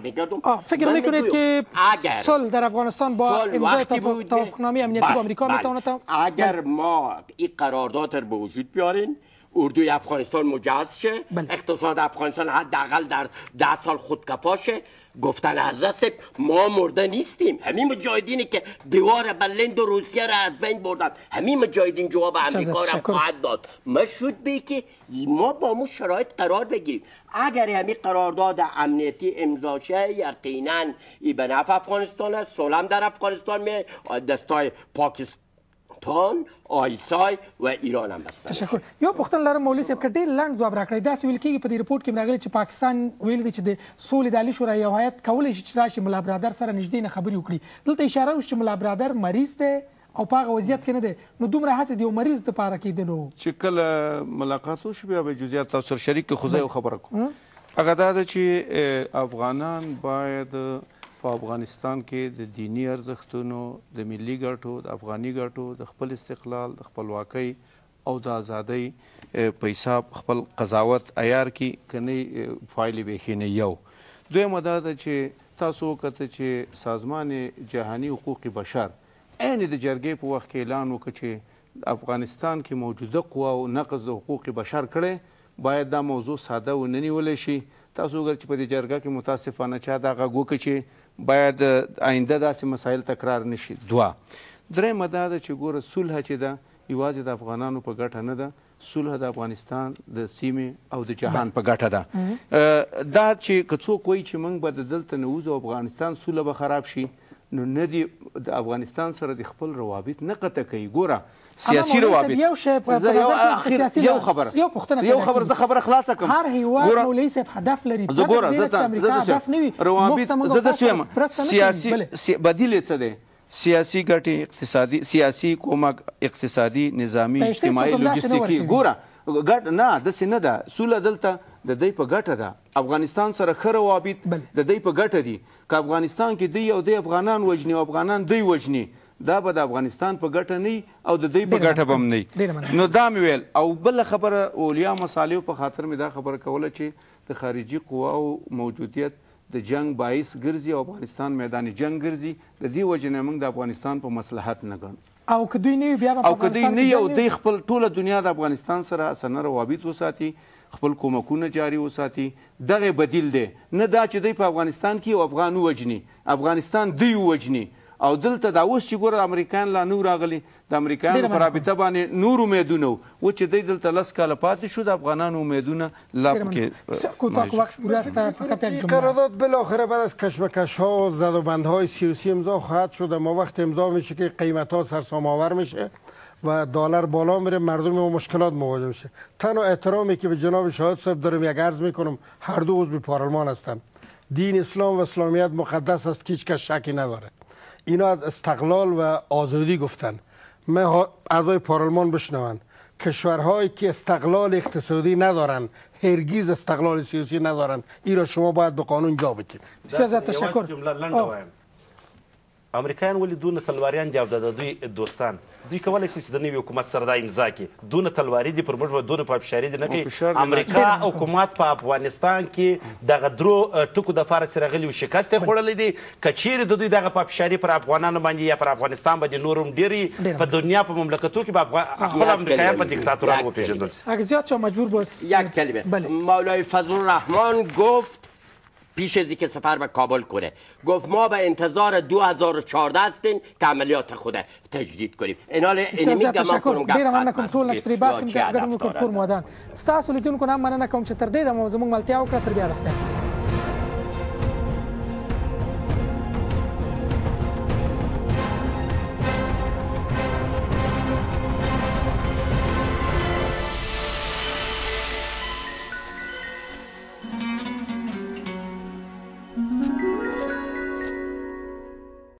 فکر میکنید که صلح در افغانستان با امضای توافقنامه امنیتی با آمریکا میتونه اگر ما این قرارداد رو به وجود بیارین، اردوی افغانستان مجهز شه، اقتصاد افغانستان حداقل در 10 سال خودکفا شه، گفتن از دست ما مرده نیستیم. همین مجاهدینی که دیوار برلین و روسیه را از بین بردن، همین مجاهدین جواب امریکا را خواهد داد. مشروط به که ما با مو شرایط قرار بگیریم. اگر همین قرارداد امنیتی امضا شه، یقینا ای به نفع افغانستان است. صلح در افغانستان می دستای پاکستان، آیسای و ایران هم بستن. تشکر. یو پوښتنه لرم مولوي صاحب که ډېر لنډ ځواب راکړی. داسې ویل کېږي په دې رپورټ کې راغلی چې پاکستان ویل دی چې د سولې د عالي شورا یو هیات کولی شي چې راشي ملا برادر سره نږدې نه خبرې وکړي. دلته اشاره وشي چې ملا برادر مریض دی او په هغه وضعیت کې نه دی، نو دومره هڅې د یو مریض دپاره کېدلو چې کله ملاقات وشو بیا به جزئیات تاسو سره شریک کړو. خو زه یو خبره کوم، هغه دا ده چې افغانان باید په افغانستان کې د دینی ارزښتونو، د ملي ګټو، د افغاني ګټو، د خپل استقلال، د خپلواکۍ او د ازادۍ په حساب خپل قضاوت عیار کړي، که نه فایلې بیخي نه. یو دویمه دا ده چې تاسو وکته چې سازمان جهاني حقوق بشر عین د جرګې په وخت کې اعلان وکړ چې افغانستان کې موجوده قواو نقض د حقوق بشر کړی، باید دا موضوع ساده ونه نیولی شي. تاسو وګورئ چې په دې جرګه کې متاسفانه چا دا غږ وکړ چې باید آینده داسې مسایل تکرار نشي. دوه درېیمه دا ده چې ګوره صلح چې ده یوازې د افغانانو په ګټه نه ده، صلح د افغانستان د سیمې او د جهان په ګټه ده. دا چې که څوک وایي چې موږ به د دلته نه وځو افغانستان صلح به خراب شي، نو نه دي د افغانستان سره د خپل روابط نه قطع کوي. ګوره سیاسي روابط یو خبر زه خبره خلاصه کړم. هر هیواد مولوي صاحب هدف لري. زه ګوره روابط زه داسې وایم سیاسي بدیل یې څه دی؟ سیاسي ګټې، اقتصادي، سیاسي کومک، اقتصادي، نظامي، اجتماعي، لوجستیکي. ګوره ګټ نه داسې نه ده. سوله دلته د دوی په ګټه ده. افغانستان سره ښه روابط د دوی په ګټه دي. که افغانستان کې دوی او دوی افغانان وژني او افغانان دوی وژني، دا به د افغانستان په ګټه نه او د دوی په ګټه به هم نه. نو دا مې ویل. او بله خبره اولیا مصالحو په خاطر مې دا خبره کوله چې د خارجي قواو موجودیت د جنگ باعث ګرځي او افغانستان میدان جنگ ګرځي. د دې وجې نه موږ د افغانستان په مصلحت نه ګڼو. او که دوی نه وي بیا او که دوی نه وي او دوی خپل ټوله دنیا د افغانستان سره اسانه روابط وساتي، خپل کومکونه جاري وساتي، دغه بدیل دی. نه دا چې دوی په افغانستان کې یو افغان ووژني، افغانستان دوی ووژني. او دلته دا اوس چې ګوره امریکایان لا نور راغلي، د امریکایانو په رابطه باندې نور امیدونه و چې دوی دلته 10 کاله پاتې شو، د افغانانو امیدونه لا پکې قرارداد بالاخره بعد از کشمکش‌ها و زدوبندهای سیاسی امضا خواهد شد. اما وقت امضا میشه که قیمت‌ها سرسام‌آور میشه و دلار بالا میره، مردم با مشکلات مواجه میشه. تنها احترامی که به جناب شاهد صاحب دارم یک عرض میکنم، هر دو عضو پارلمان هستند. دین اسلام و اسلامیت مقدس است که هیچ کس شکی نداره. اینا از استقلال و آزادی گفتن. من اعضای پارلمان بشنوند کشورهایی که استقلال اقتصادی ندارن هرگز استقلال سیاسی ندارن، این را شما باید به قانون جا بکنید. بسیار زیاد تشکر. امریکایان ولې دونه تلواریان دي او د دوی دوستان دوی کولی شي چې د نوي حکومت سره دا امضا کړي؟ دونه تلواري دي پر موږ به دونه پاپشاري دي نه کوي. امریکا حکومت په افغانستان کې دغه درو ټکو دپاره چې راغلي و شکست یې خوړلی دی. که چیرې د دوی دغه پاپشاري پر افغانانو باندې یا پر افغانستان باندې نور هم ډېرې په دنیا په مملکتو کې به خپل امریکایان په دیکتاتوران وپېژندل شي. اگه زیاد شو مجبور باز یک کلمه. مولای فضل الرحمن گفت پیش از اینکه سفر به کابل کنه، گفت ما به انتظار 2014 هستیم که عملیات خود تجدید کنیم. اینال اینمی گمان کنم ډیره مننه کوم ټول نشپری باس کوم ګډون کوم کور مودان ستاسو لیدونکو نام مننه کوم چې تر دې د موضوع ملتیا وکړه. تر بیا وخت